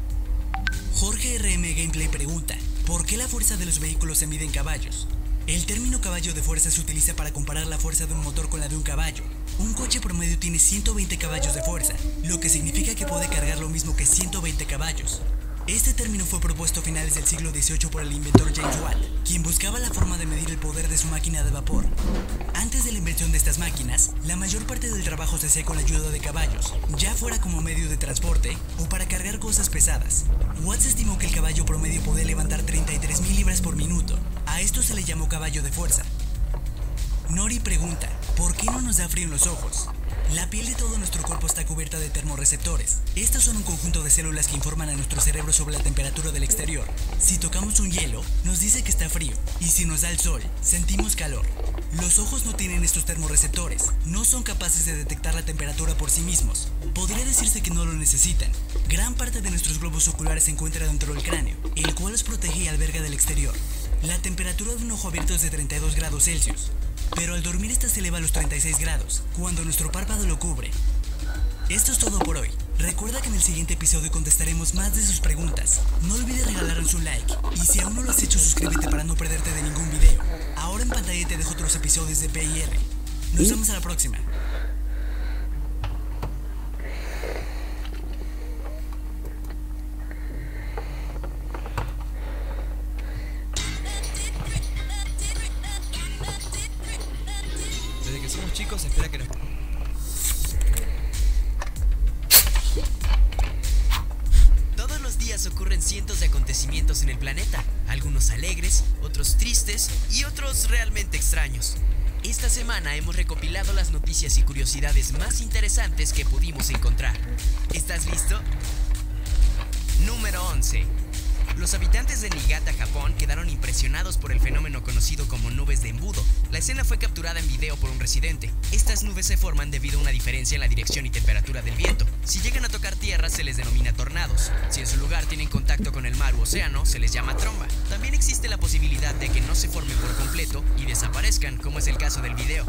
Jorge R M Gameplay pregunta, ¿por qué la fuerza de los vehículos se mide en caballos? El término caballo de fuerza se utiliza para comparar la fuerza de un motor con la de un caballo. Un coche promedio tiene ciento veinte caballos de fuerza, lo que significa que puede cargar lo mismo que ciento veinte caballos. Este término fue propuesto a finales del siglo dieciocho por el inventor James Watt, quien buscaba la forma de medir el poder de su máquina de vapor. Antes de la invención de estas máquinas, la mayor parte del trabajo se hacía con la ayuda de caballos, ya fuera como medio de transporte o para cargar cosas pesadas. Watt estimó que el caballo promedio podía levantar treinta y tres mil libras por minuto. A esto se le llamó caballo de fuerza. Nori pregunta, ¿Por qué no nos da frío en los ojos? La piel de todo nuestro cuerpo está cubierta de termorreceptores. Estos son un conjunto de células que informan a nuestro cerebro sobre la temperatura del exterior. Si tocamos un hielo, nos dice que está frío, y si nos da el sol, sentimos calor. Los ojos no tienen estos termorreceptores, no son capaces de detectar la temperatura por sí mismos. Podría decirse que no lo necesitan. Gran parte de nuestros globos oculares se encuentra dentro del cráneo, el cual los protege y alberga del exterior. La temperatura de un ojo abierto es de treinta y dos grados Celsius, pero al dormir esta se eleva a los treinta y seis grados, cuando nuestro párpado lo cubre. Esto es todo por hoy. Recuerda que en el siguiente episodio contestaremos más de sus preguntas. No olvides regalarnos un like, y si aún no lo has hecho, suscríbete para no perderte de ningún video. Ahora en pantalla te dejo otros episodios de P I R. Nos vemos a la próxima. Desde que somos chicos se espera que nos... Todos los días ocurren cientos de acontecimientos en el planeta, algunos alegres, otros tristes y otros realmente extraños. Esta semana hemos recopilado las noticias y curiosidades más interesantes que pudimos encontrar. ¿Estás listo? Número once. Los habitantes de Niigata, Japón, quedaron impresionados por el fenómeno conocido como nubes de embudo. La escena fue capturada en video por un residente. Estas nubes se forman debido a una diferencia en la dirección y temperatura del viento. Si llegan a tocar tierra, se les denomina tornados. Si en su lugar tienen contacto con el mar u océano, se les llama tromba. También existe la posibilidad de que no se formen por completo y desaparezcan, como es el caso del video.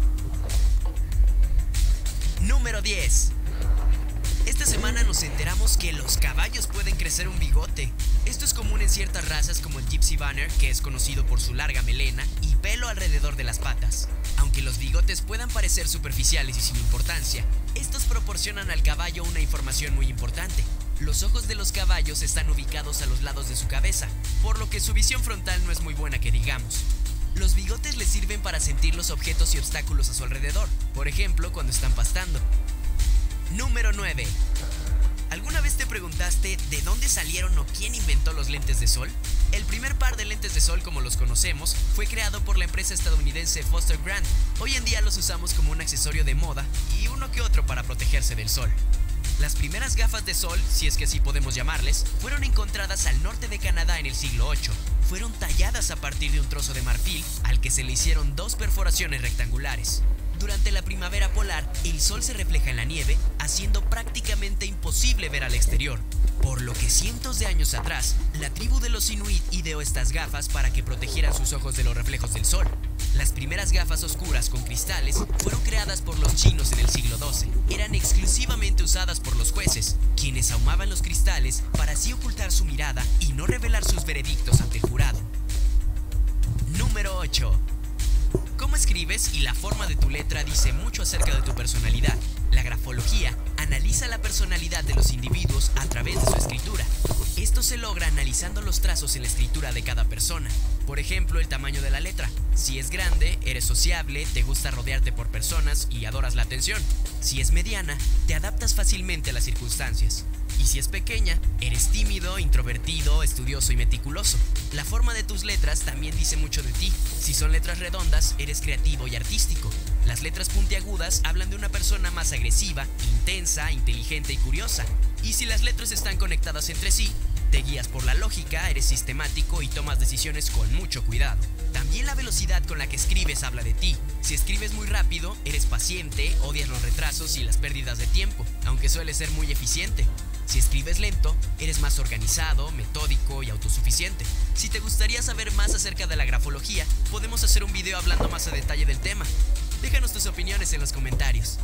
Número diez. Esta semana nos enteramos que los caballos pueden crecer un bigote. Esto es común en ciertas razas como el Gypsy Banner, que es conocido por su larga melena y pelo alrededor de las patas. Aunque los bigotes puedan parecer superficiales y sin importancia, estos proporcionan al caballo una información muy importante. Los ojos de los caballos están ubicados a los lados de su cabeza, por lo que su visión frontal no es muy buena que digamos. Los bigotes les sirven para sentir los objetos y obstáculos a su alrededor, por ejemplo cuando están pastando. Número nueve. ¿Alguna vez te preguntaste de dónde salieron o quién inventó los lentes de sol? El primer par de lentes de sol como los conocemos fue creado por la empresa estadounidense Foster Grant. Hoy en día los usamos como un accesorio de moda y uno que otro para protegerse del sol. Las primeras gafas de sol, si es que así podemos llamarles, fueron encontradas al norte de Canadá en el siglo ocho. Fueron talladas a partir de un trozo de marfil al que se le hicieron dos perforaciones rectangulares. Durante la primavera polar, el sol se refleja en la nieve, haciendo prácticamente imposible ver al exterior. Por lo que cientos de años atrás, la tribu de los Inuit ideó estas gafas para que protegieran sus ojos de los reflejos del sol. Las primeras gafas oscuras con cristales fueron creadas por los chinos en el siglo doce. Eran exclusivamente usadas por los jueces, quienes ahumaban los cristales para así ocultar su mirada y no revelar sus veredictos ante el jurado. Número ocho. Cómo escribes y la forma de tu letra dice mucho acerca de tu personalidad. La grafología analiza la personalidad de los individuos a través de su escritura. Esto se logra analizando los trazos en la escritura de cada persona. Por ejemplo, el tamaño de la letra. Si es grande, eres sociable, te gusta rodearte por personas y adoras la atención. Si es mediana, te adaptas fácilmente a las circunstancias. Y si es pequeña, eres tímido, introvertido, estudioso y meticuloso. La forma de tus letras también dice mucho de ti. Si son letras redondas, eres creativo y artístico. Las letras puntiagudas hablan de una persona más agresiva, intensa, inteligente y curiosa. Y si las letras están conectadas entre sí, te guías por la lógica, eres sistemático y tomas decisiones con mucho cuidado. También la velocidad con la que escribes habla de ti. Si escribes muy rápido, eres paciente, odias los retrasos y las pérdidas de tiempo, aunque sueles ser muy eficiente. Si escribes lento, eres más organizado, metódico y autosuficiente. Si te gustaría saber más acerca de la grafología, podemos hacer un video hablando más a detalle del tema. Déjanos tus opiniones en los comentarios.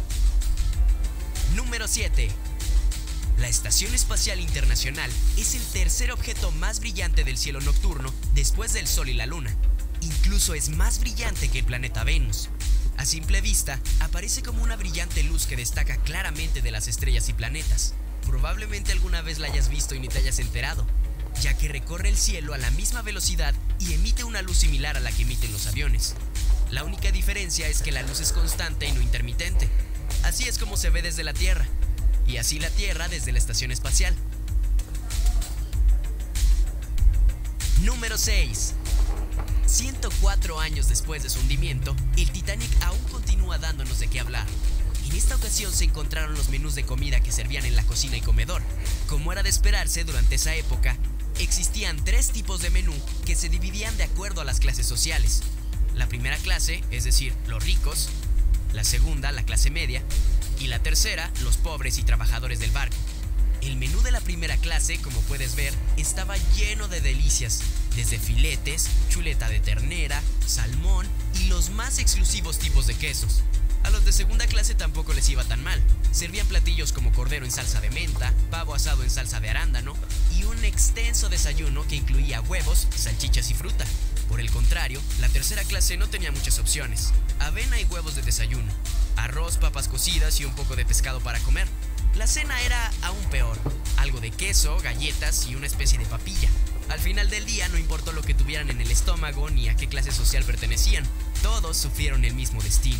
Número siete. La Estación Espacial Internacional es el tercer objeto más brillante del cielo nocturno después del Sol y la Luna. Incluso es más brillante que el planeta Venus. A simple vista, aparece como una brillante luz que destaca claramente de las estrellas y planetas. Probablemente alguna vez la hayas visto y ni te hayas enterado, ya que recorre el cielo a la misma velocidad y emite una luz similar a la que emiten los aviones. La única diferencia es que la luz es constante y no intermitente. Así es como se ve desde la Tierra, y así la Tierra desde la Estación Espacial. Número seis. ciento cuatro años después de su hundimiento, el Titanic aún continúa continúa dándonos de qué hablar. En esta ocasión se encontraron los menús de comida que servían en la cocina y comedor. Como era de esperarse durante esa época, existían tres tipos de menú que se dividían de acuerdo a las clases sociales. La primera clase, es decir, los ricos, la segunda, la clase media, y la tercera, los pobres y trabajadores del barco. El menú de la primera clase, como puedes ver, estaba lleno de delicias, desde filetes, chuleta de ternera, salmón y los más exclusivos tipos de quesos. A los de segunda clase tampoco les iba tan mal. Servían platillos como cordero en salsa de menta, pavo asado en salsa de arándano y un extenso desayuno que incluía huevos, salchichas y fruta. Por el contrario, la tercera clase no tenía muchas opciones. Avena y huevos de desayuno, arroz, papas cocidas y un poco de pescado para comer. La cena era aún peor, algo de queso, galletas y una especie de papilla. Al final del día no importó lo que tuvieran en el estómago ni a qué clase social pertenecían, todos sufrieron el mismo destino.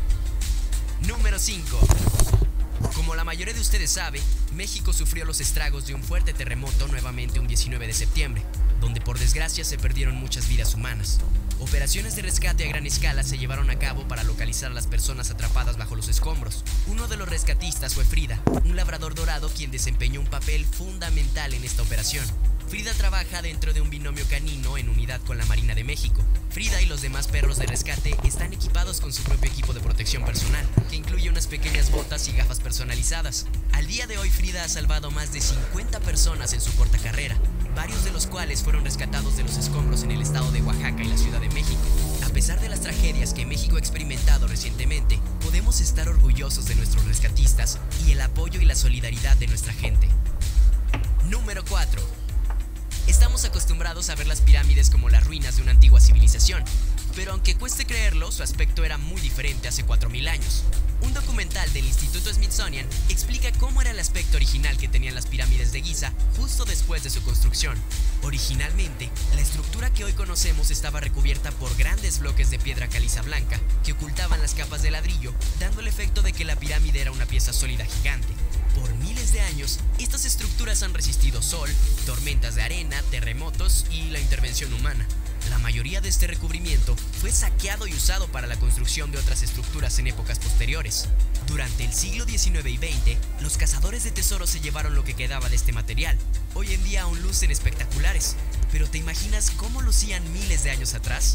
Número cinco. Como la mayoría de ustedes sabe, México sufrió los estragos de un fuerte terremoto nuevamente un diecinueve de septiembre, donde por desgracia se perdieron muchas vidas humanas. Operaciones de rescate a gran escala se llevaron a cabo para localizar a las personas atrapadas bajo los escombros. Uno de los rescatistas fue Frida, un labrador dorado quien desempeñó un papel fundamental en esta operación. Frida trabaja dentro de un binomio canino en unidad con la Marina de México. Frida y los demás perros de rescate están equipados con su propio equipo de protección personal, que incluye unas pequeñas botas y gafas personalizadas. Al día de hoy, Frida ha salvado más de cincuenta personas en su corta carrera, varios de los cuales fueron rescatados de los escombros en el estado de Oaxaca y la Ciudad de México. A pesar de las tragedias que México ha experimentado recientemente, podemos estar orgullosos de nuestros rescatistas y el apoyo y la solidaridad de nuestra gente. Número cuatro. Estamos acostumbrados a ver las pirámides como las ruinas de una antigua civilización, pero aunque cueste creerlo, su aspecto era muy diferente hace cuatro mil años. Un documental del Instituto Smithsonian explica cómo era el aspecto original que tenían las pirámides de Giza justo después de su construcción. Originalmente, la estructura que hoy conocemos estaba recubierta por grandes bloques de piedra caliza blanca que ocultaban las capas de ladrillo, dando el efecto de que la pirámide era una pieza sólida gigante. Por miles de años, estas estructuras han resistido sol, tormentas de arena, terremotos y la intervención humana. La mayoría de este recubrimiento fue saqueado y usado para la construcción de otras estructuras en épocas posteriores. Durante el siglo diecinueve y veinte, los cazadores de tesoros se llevaron lo que quedaba de este material. Hoy en día aún lucen espectaculares, pero ¿te imaginas cómo lucían miles de años atrás?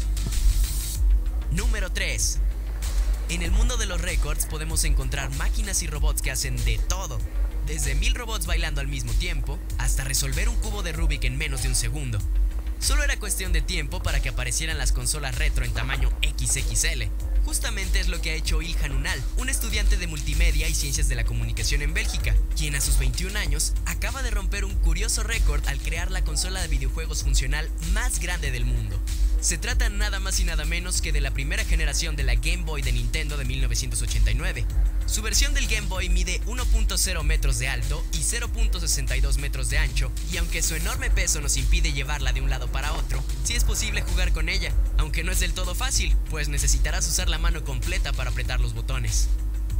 Número tres. En el mundo de los récords podemos encontrar máquinas y robots que hacen de todo, desde mil robots bailando al mismo tiempo hasta resolver un cubo de Rubik en menos de un segundo. Solo era cuestión de tiempo para que aparecieran las consolas retro en tamaño equis equis ele. Justamente es lo que ha hecho Ilhan Unal, un estudiante de multimedia y ciencias de la comunicación en Bélgica, quien a sus veintiún años acaba de romper un curioso récord al crear la consola de videojuegos funcional más grande del mundo. Se trata nada más y nada menos que de la primera generación de la Game Boy de Nintendo de mil novecientos ochenta y nueve. Su versión del Game Boy mide uno punto cero metros de alto y cero punto sesenta y dos metros de ancho, y aunque su enorme peso nos impide llevarla de un lado para otro, sí es posible jugar con ella, aunque no es del todo fácil, pues necesitarás usar la mano completa para apretar los botones.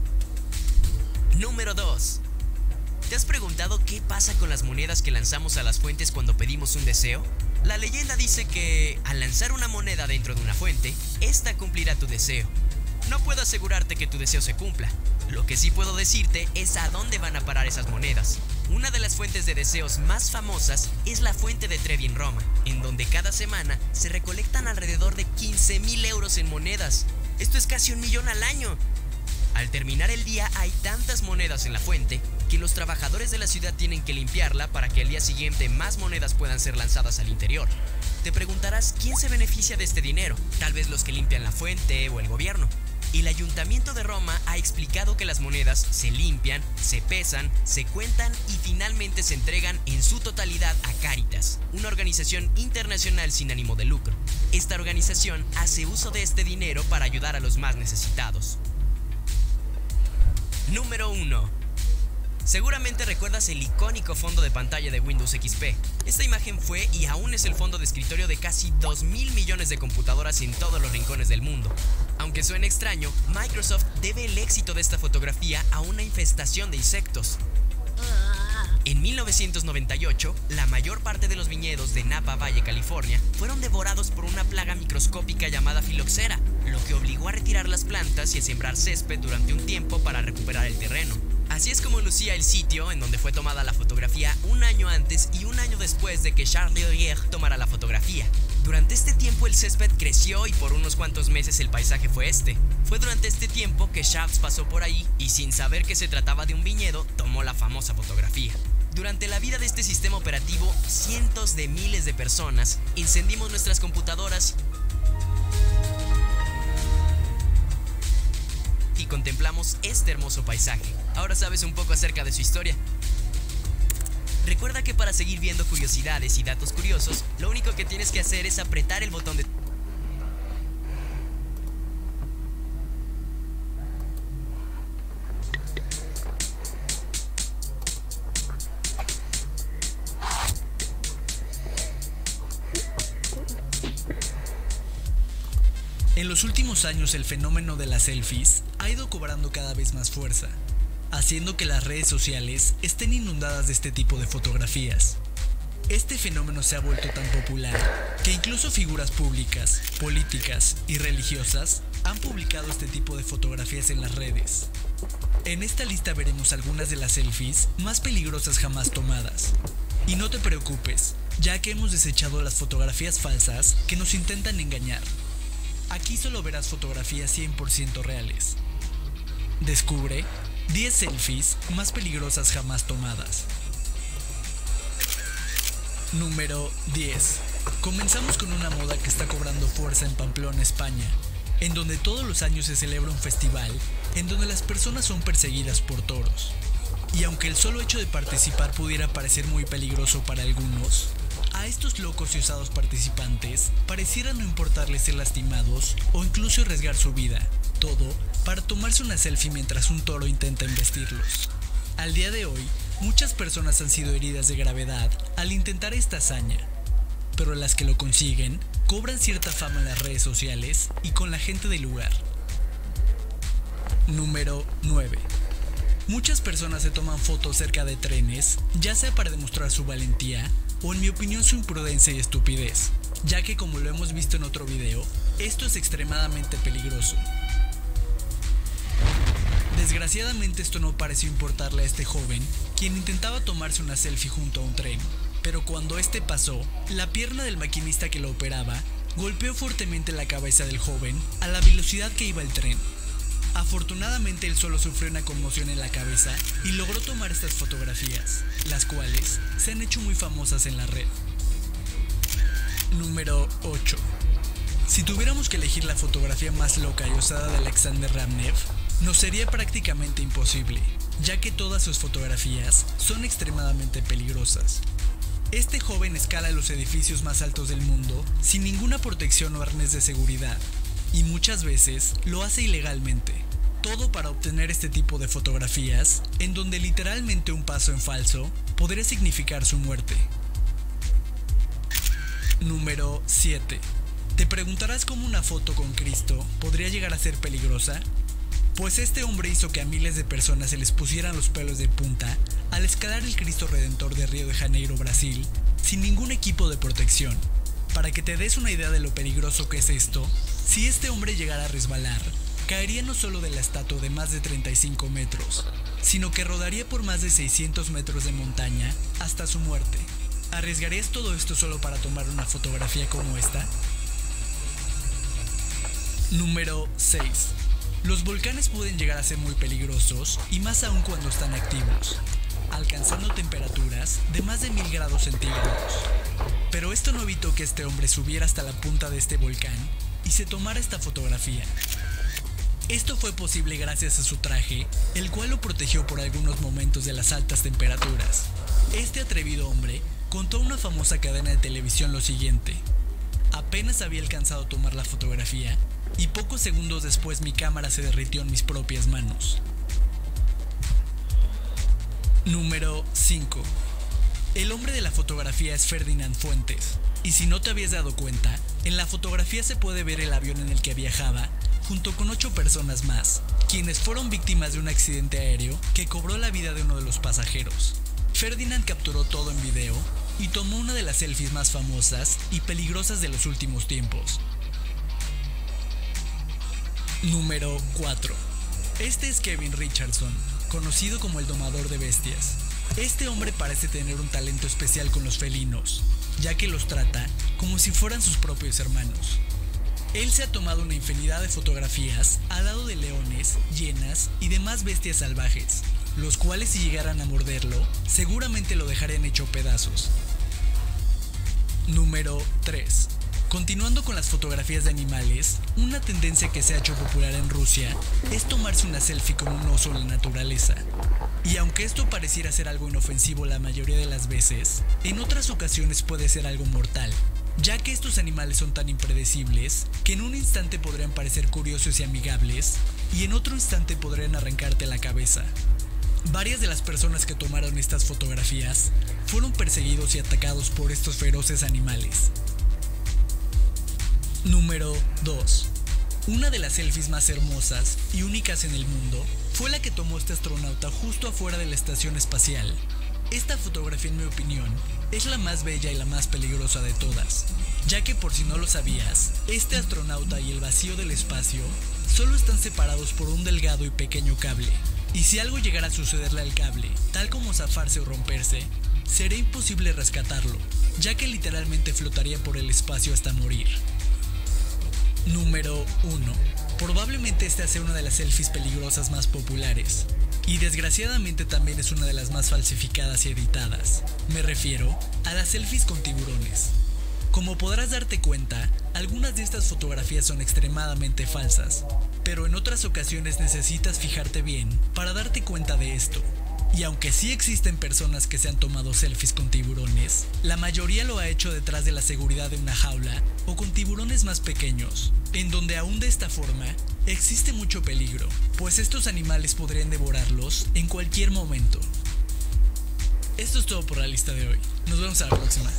Número dos. ¿Te has preguntado qué pasa con las monedas que lanzamos a las fuentes cuando pedimos un deseo? La leyenda dice que, al lanzar una moneda dentro de una fuente, esta cumplirá tu deseo. No puedo asegurarte que tu deseo se cumpla. Lo que sí puedo decirte es a dónde van a parar esas monedas. Una de las fuentes de deseos más famosas es la fuente de Trevi en Roma, en donde cada semana se recolectan alrededor de quince mil euros en monedas. Esto es casi un millón al año. Al terminar el día hay tantas monedas en la fuente que los trabajadores de la ciudad tienen que limpiarla para que al día siguiente más monedas puedan ser lanzadas al interior. Te preguntarás quién se beneficia de este dinero, tal vez los que limpian la fuente o el gobierno. El Ayuntamiento de Roma ha explicado que las monedas se limpian, se pesan, se cuentan y finalmente se entregan en su totalidad a Cáritas, una organización internacional sin ánimo de lucro. Esta organización hace uso de este dinero para ayudar a los más necesitados. Número uno. Seguramente recuerdas el icónico fondo de pantalla de Windows equis pe. Esta imagen fue y aún es el fondo de escritorio de casi dos mil millones de computadoras en todos los rincones del mundo. Aunque suene extraño, Microsoft debe el éxito de esta fotografía a una infestación de insectos. En mil novecientos noventa y ocho, la mayor parte de los viñedos de Napa Valley, California, fueron devorados por una plaga microscópica llamada filoxera. lo que obligó a retirar las plantas y a sembrar césped durante un tiempo para recuperar el terreno. Así es como lucía el sitio en donde fue tomada la fotografía un año antes y un año después de que Charles Lelièvre tomara la fotografía. Durante este tiempo el césped creció y por unos cuantos meses el paisaje fue este. Fue durante este tiempo que Charles pasó por ahí y sin saber que se trataba de un viñedo, tomó la famosa fotografía. Durante la vida de este sistema operativo, cientos de miles de personas encendimos nuestras computadoras y contemplamos este hermoso paisaje. Ahora sabes un poco acerca de su historia. Recuerda que para seguir viendo curiosidades y datos curiosos, lo único que tienes que hacer es apretar el botón de... En los últimos años el fenómeno de las selfies ha ido cobrando cada vez más fuerza, haciendo que las redes sociales estén inundadas de este tipo de fotografías. Este fenómeno se ha vuelto tan popular que incluso figuras públicas, políticas y religiosas han publicado este tipo de fotografías en las redes. En esta lista veremos algunas de las selfies más peligrosas jamás tomadas. Y no te preocupes, ya que hemos desechado las fotografías falsas que nos intentan engañar. Aquí solo verás fotografías cien por ciento reales. Descubre diez selfies más peligrosas jamás tomadas. Número diez. Comenzamos con una moda que está cobrando fuerza en Pamplona, España, en donde todos los años se celebra un festival en donde las personas son perseguidas por toros. Y aunque el solo hecho de participar pudiera parecer muy peligroso para algunos, a estos locos y osados participantes pareciera no importarles ser lastimados o incluso arriesgar su vida, todo para tomarse una selfie mientras un toro intenta embestirlos. Al día de hoy, muchas personas han sido heridas de gravedad al intentar esta hazaña, pero las que lo consiguen cobran cierta fama en las redes sociales y con la gente del lugar. Número nueve. Muchas personas se toman fotos cerca de trenes, ya sea para demostrar su valentía o en mi opinión su imprudencia y estupidez, ya que como lo hemos visto en otro video, esto es extremadamente peligroso. Desgraciadamente esto no pareció importarle a este joven, quien intentaba tomarse una selfie junto a un tren, pero cuando este pasó, la pierna del maquinista que lo operaba golpeó fuertemente la cabeza del joven a la velocidad que iba el tren. Afortunadamente él solo sufrió una conmoción en la cabeza y logró tomar estas fotografías, las cuales se han hecho muy famosas en la red. Número ocho. Si tuviéramos que elegir la fotografía más loca y osada de Alexander Ramnev, nos sería prácticamente imposible, ya que todas sus fotografías son extremadamente peligrosas. Este joven escala los edificios más altos del mundo sin ninguna protección o arnés de seguridad, y muchas veces lo hace ilegalmente. Todo para obtener este tipo de fotografías, en donde literalmente un paso en falso podría significar su muerte. Número siete. ¿Te preguntarás cómo una foto con Cristo podría llegar a ser peligrosa? Pues este hombre hizo que a miles de personas se les pusieran los pelos de punta al escalar el Cristo Redentor de Río de Janeiro, Brasil, sin ningún equipo de protección. Para que te des una idea de lo peligroso que es esto, si este hombre llegara a resbalar, caería no solo de la estatua de más de treinta y cinco metros, sino que rodaría por más de seiscientos metros de montaña hasta su muerte. ¿Arriesgarías todo esto solo para tomar una fotografía como esta? Número seis. Los volcanes pueden llegar a ser muy peligrosos y más aún cuando están activos, alcanzando temperaturas de más de mil grados centígrados. Pero esto no evitó que este hombre subiera hasta la punta de este volcán y se tomara esta fotografía. Esto fue posible gracias a su traje, el cual lo protegió por algunos momentos de las altas temperaturas. Este atrevido hombre contó a una famosa cadena de televisión lo siguiente: apenas había alcanzado a tomar la fotografía y pocos segundos después mi cámara se derritió en mis propias manos. Número cinco. El hombre de la fotografía es Ferdinand Fuentes, y si no te habías dado cuenta, en la fotografía se puede ver el avión en el que viajaba, junto con ocho personas más, quienes fueron víctimas de un accidente aéreo que cobró la vida de uno de los pasajeros. Ferdinand capturó todo en video y tomó una de las selfies más famosas y peligrosas de los últimos tiempos. Número cuatro. Este es Kevin Richardson, conocido como el domador de bestias. Este hombre parece tener un talento especial con los felinos, ya que los trata como si fueran sus propios hermanos. Él se ha tomado una infinidad de fotografías al lado de leones, hienas y demás bestias salvajes, los cuales si llegaran a morderlo, seguramente lo dejarían hecho pedazos. Número tres. Continuando con las fotografías de animales, una tendencia que se ha hecho popular en Rusia es tomarse una selfie con un oso en la naturaleza. Y aunque esto pareciera ser algo inofensivo la mayoría de las veces, en otras ocasiones puede ser algo mortal, ya que estos animales son tan impredecibles que en un instante podrían parecer curiosos y amigables y en otro instante podrían arrancarte la cabeza. Varias de las personas que tomaron estas fotografías fueron perseguidos y atacados por estos feroces animales. Número dos. Una de las selfies más hermosas y únicas en el mundo fue la que tomó este astronauta justo afuera de la estación espacial. Esta fotografía, en mi opinión, es la más bella y la más peligrosa de todas, ya que por si no lo sabías, este astronauta y el vacío del espacio solo están separados por un delgado y pequeño cable, y si algo llegara a sucederle al cable, tal como zafarse o romperse, sería imposible rescatarlo, ya que literalmente flotaría por el espacio hasta morir. Número uno. Probablemente esta sea una de las selfies peligrosas más populares, y desgraciadamente también es una de las más falsificadas y editadas. Me refiero a las selfies con tiburones. Como podrás darte cuenta, algunas de estas fotografías son extremadamente falsas, pero en otras ocasiones necesitas fijarte bien para darte cuenta de esto. Y aunque sí existen personas que se han tomado selfies con tiburones, la mayoría lo ha hecho detrás de la seguridad de una jaula o con tiburones más pequeños, en donde aún de esta forma existe mucho peligro, pues estos animales podrían devorarlos en cualquier momento. Esto es todo por la lista de hoy. Nos vemos a la próxima.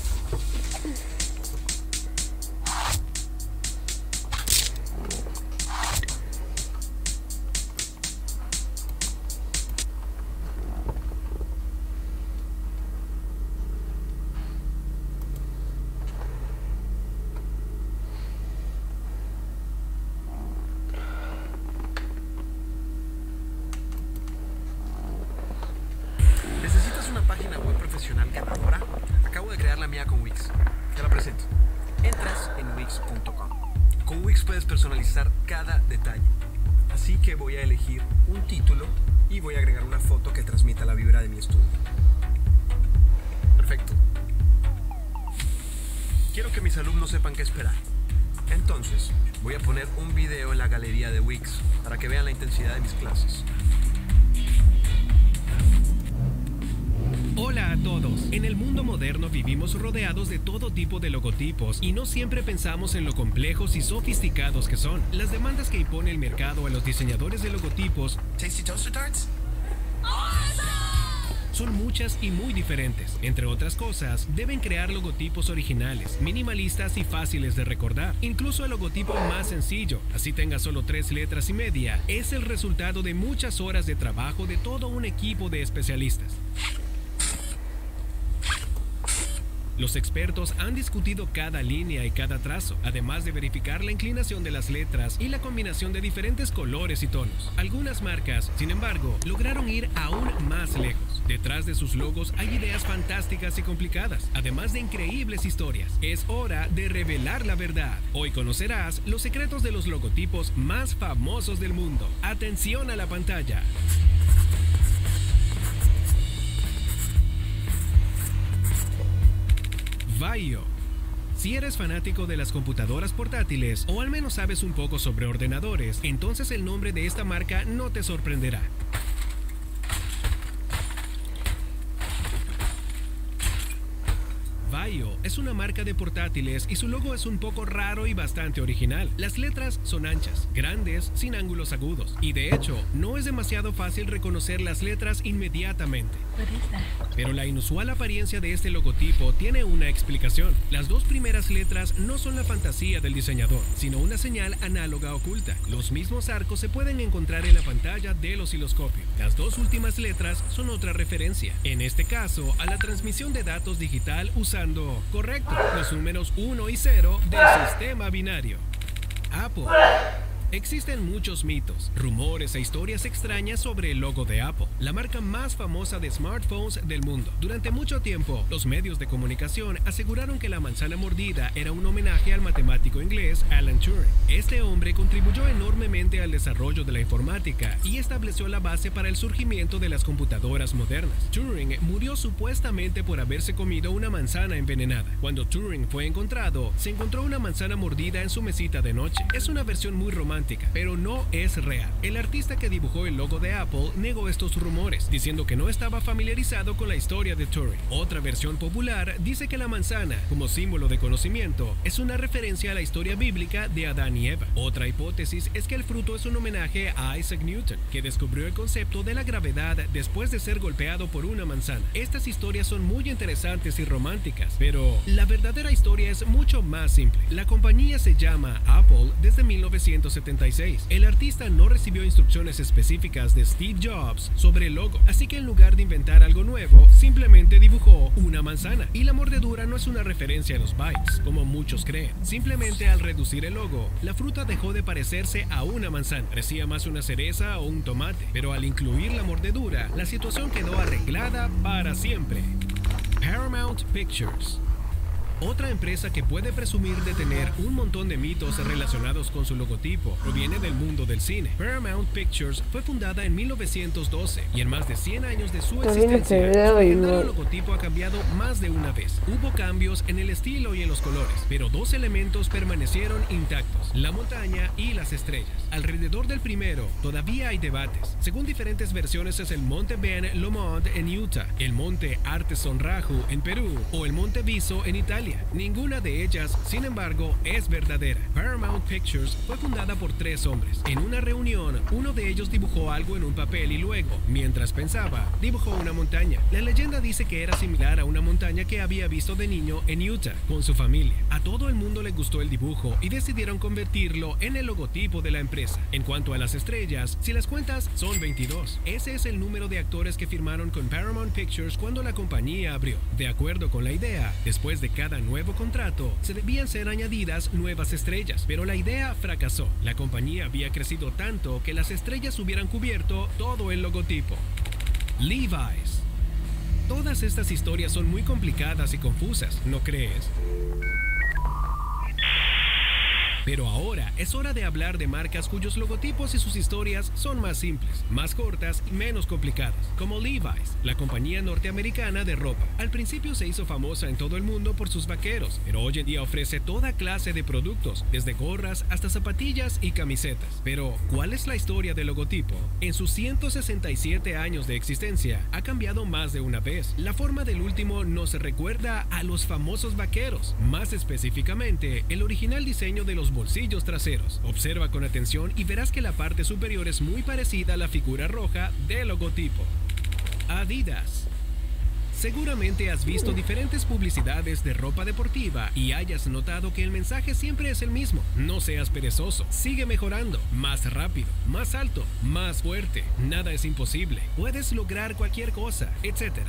Página web profesional ganadora. Acabo de crear la mía con Wix. Te la presento. Entras en wix punto com. Con Wix puedes personalizar cada detalle. Así que voy a elegir un título y voy a agregar una foto que transmita la vibra de mi estudio. Perfecto. Quiero que mis alumnos sepan qué esperar. Entonces, voy a poner un video en la galería de Wix para que vean la intensidad de mis clases. Hola a todos. En el mundo moderno vivimos rodeados de todo tipo de logotipos y no siempre pensamos en lo complejos y sofisticados que son. Las demandas que impone el mercado a los diseñadores de logotipos Tasty Toaster Tarts? son muchas y muy diferentes. Entre otras cosas, deben crear logotipos originales, minimalistas y fáciles de recordar. Incluso el logotipo más sencillo, así tenga solo tres letras y media, es el resultado de muchas horas de trabajo de todo un equipo de especialistas. Los expertos han discutido cada línea y cada trazo, además de verificar la inclinación de las letras y la combinación de diferentes colores y tonos. Algunas marcas, sin embargo, lograron ir aún más lejos. Detrás de sus logos hay ideas fantásticas y complicadas, además de increíbles historias. Es hora de revelar la verdad. Hoy conocerás los secretos de los logotipos más famosos del mundo. Atención a la pantalla. Vaio. Si eres fanático de las computadoras portátiles o al menos sabes un poco sobre ordenadores, entonces el nombre de esta marca no te sorprenderá. Vaio es una marca de portátiles y su logo es un poco raro y bastante original. Las letras son anchas, grandes, sin ángulos agudos, y de hecho, no es demasiado fácil reconocer las letras inmediatamente. Pero la inusual apariencia de este logotipo tiene una explicación. Las dos primeras letras no son la fantasía del diseñador, sino una señal análoga oculta. Los mismos arcos se pueden encontrar en la pantalla del osciloscopio. Las dos últimas letras son otra referencia, en este caso, a la transmisión de datos digital usando, correcto, los números uno y cero del sistema binario. Apple. Existen muchos mitos, rumores e historias extrañas sobre el logo de Apple, la marca más famosa de smartphones del mundo. Durante mucho tiempo, los medios de comunicación aseguraron que la manzana mordida era un homenaje al matemático inglés Alan Turing. Este hombre contribuyó enormemente al desarrollo de la informática y estableció la base para el surgimiento de las computadoras modernas. Turing murió supuestamente por haberse comido una manzana envenenada. Cuando Turing fue encontrado, se encontró una manzana mordida en su mesita de noche. Es una versión muy romántica, pero no es real. El artista que dibujó el logo de Apple negó estos rumores, diciendo que no estaba familiarizado con la historia de Turing. Otra versión popular dice que la manzana, como símbolo de conocimiento, es una referencia a la historia bíblica de Adán y Eva. Otra hipótesis es que el fruto es un homenaje a Isaac Newton, que descubrió el concepto de la gravedad después de ser golpeado por una manzana. Estas historias son muy interesantes y románticas, pero la verdadera historia es mucho más simple. La compañía se llama Apple desde mil novecientos setenta y seis. El artista no recibió instrucciones específicas de Steve Jobs sobre el logo, así que en lugar de inventar algo nuevo, simplemente dibujó una manzana. Y la mordedura no es una referencia a los bytes, como muchos creen. Simplemente al reducir el logo, la fruta dejó de parecerse a una manzana. Parecía más una cereza o un tomate, pero al incluir la mordedura, la situación quedó arreglada para siempre. Paramount Pictures. Otra empresa que puede presumir de tener un montón de mitos relacionados con su logotipo proviene del mundo del cine. Paramount Pictures fue fundada en mil novecientos doce y en más de cien años de su existencia, su legendario logotipo ha cambiado más de una vez. Hubo cambios en el estilo y en los colores, pero dos elementos permanecieron intactos: la montaña y las estrellas. Alrededor del primero todavía hay debates. Según diferentes versiones es el Monte Ben Lomond en Utah, el Monte Arteson Raju en Perú o el Monte Viso en Italia. Ninguna de ellas, sin embargo, es verdadera. Paramount Pictures fue fundada por tres hombres. En una reunión, uno de ellos dibujó algo en un papel y luego, mientras pensaba, dibujó una montaña. La leyenda dice que era similar a una montaña que había visto de niño en Utah con su familia. A todo el mundo le gustó el dibujo y decidieron convertirlo en el logotipo de la empresa. En cuanto a las estrellas, si las cuentas, son veintidós. Ese es el número de actores que firmaron con Paramount Pictures cuando la compañía abrió. De acuerdo con la idea, después de cada nuevo contrato, se debían ser añadidas nuevas estrellas, pero la idea fracasó. La compañía había crecido tanto que las estrellas hubieran cubierto todo el logotipo. Levi's. Todas estas historias son muy complicadas y confusas, ¿no crees? Pero ahora es hora de hablar de marcas cuyos logotipos y sus historias son más simples, más cortas y menos complicadas, como Levi's, la compañía norteamericana de ropa. Al principio se hizo famosa en todo el mundo por sus vaqueros, pero hoy en día ofrece toda clase de productos, desde gorras hasta zapatillas y camisetas. Pero, ¿cuál es la historia del logotipo? En sus ciento sesenta y siete años de existencia, ha cambiado más de una vez. La forma del último nos recuerda a los famosos vaqueros, más específicamente, el original diseño de los bolsillos traseros. Observa con atención y verás que la parte superior es muy parecida a la figura roja del logotipo. Adidas. Seguramente has visto diferentes publicidades de ropa deportiva y hayas notado que el mensaje siempre es el mismo. No seas perezoso, sigue mejorando, más rápido, más alto, más fuerte. Nada es imposible, puedes lograr cualquier cosa, etcétera.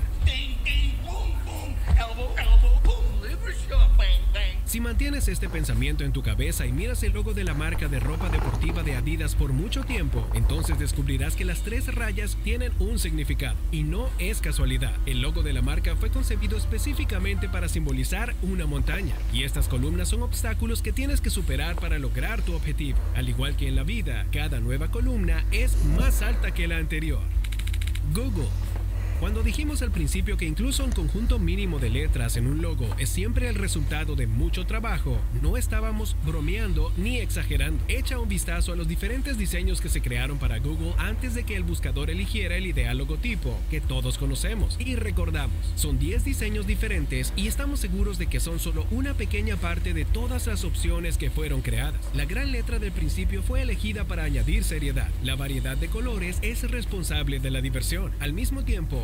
Si mantienes este pensamiento en tu cabeza y miras el logo de la marca de ropa deportiva de Adidas por mucho tiempo, entonces descubrirás que las tres rayas tienen un significado. Y no es casualidad. El logo de la marca fue concebido específicamente para simbolizar una montaña. Y estas columnas son obstáculos que tienes que superar para lograr tu objetivo. Al igual que en la vida, cada nueva columna es más alta que la anterior. Google. Cuando dijimos al principio que incluso un conjunto mínimo de letras en un logo es siempre el resultado de mucho trabajo, no estábamos bromeando ni exagerando. Echa un vistazo a los diferentes diseños que se crearon para Google antes de que el buscador eligiera el ideal logotipo que todos conocemos y recordamos. Son diez diseños diferentes y estamos seguros de que son solo una pequeña parte de todas las opciones que fueron creadas. La gran letra del principio fue elegida para añadir seriedad. La variedad de colores es responsable de la diversión. Al mismo tiempo,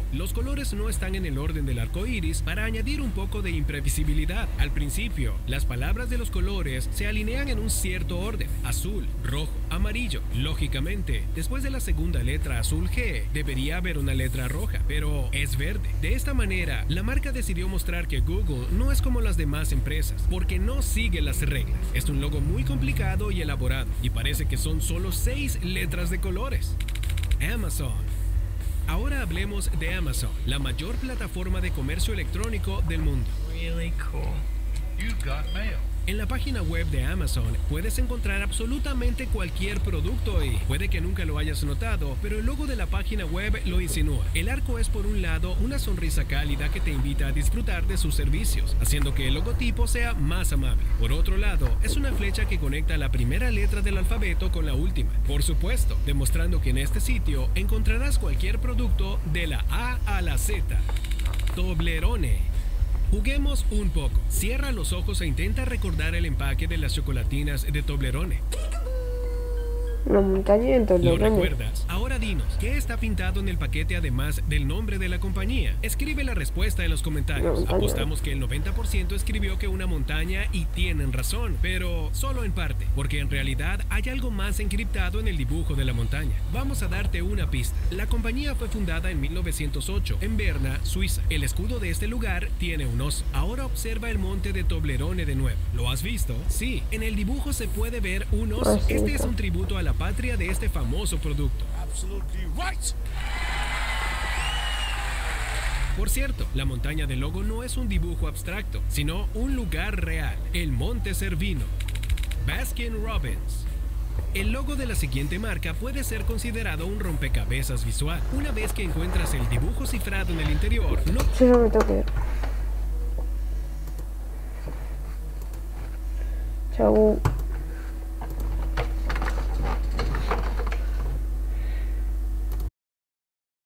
embargo, los colores no están en el orden del arco iris para añadir un poco de imprevisibilidad. Al principio, las palabras de los colores se alinean en un cierto orden: azul, rojo, amarillo. Lógicamente, después de la segunda letra azul G, debería haber una letra roja, pero es verde. De esta manera, la marca decidió mostrar que Google no es como las demás empresas, porque no sigue las reglas. Es un logo muy complicado y elaborado, y parece que son solo seis letras de colores. Amazon. Ahora hablemos de Amazon, la mayor plataforma de comercio electrónico del mundo. Really cool. You got mail. En la página web de Amazon puedes encontrar absolutamente cualquier producto y puede que nunca lo hayas notado, pero el logo de la página web lo insinúa. El arco es por un lado una sonrisa cálida que te invita a disfrutar de sus servicios, haciendo que el logotipo sea más amable. Por otro lado, es una flecha que conecta la primera letra del alfabeto con la última, por supuesto, demostrando que en este sitio encontrarás cualquier producto de la A a la Z. Toblerone. Juguemos un poco. Cierra los ojos e intenta recordar el empaque de las chocolatinas de Toblerone. Una montaña en Toblerone. ¿Lo recuerdas? Ahora dinos, ¿qué está pintado en el paquete además del nombre de la compañía? Escribe la respuesta en los comentarios. Apostamos que el noventa por ciento escribió que una montaña y tienen razón, pero solo en parte, porque en realidad hay algo más encriptado en el dibujo de la montaña. Vamos a darte una pista. La compañía fue fundada en mil novecientos ocho en Berna, Suiza. El escudo de este lugar tiene un oso. Ahora observa el monte de Toblerone de nuevo. ¿Lo has visto? Sí, en el dibujo se puede ver un oso. Este es un tributo a la patria de este famoso producto. Por cierto, la montaña del logo no es un dibujo abstracto, sino un lugar real, el Monte Cervino. Baskin Robbins. El logo de la siguiente marca puede ser considerado un rompecabezas visual. Una vez que encuentras el dibujo cifrado en el interior, no... Sí, no me toque. Chau.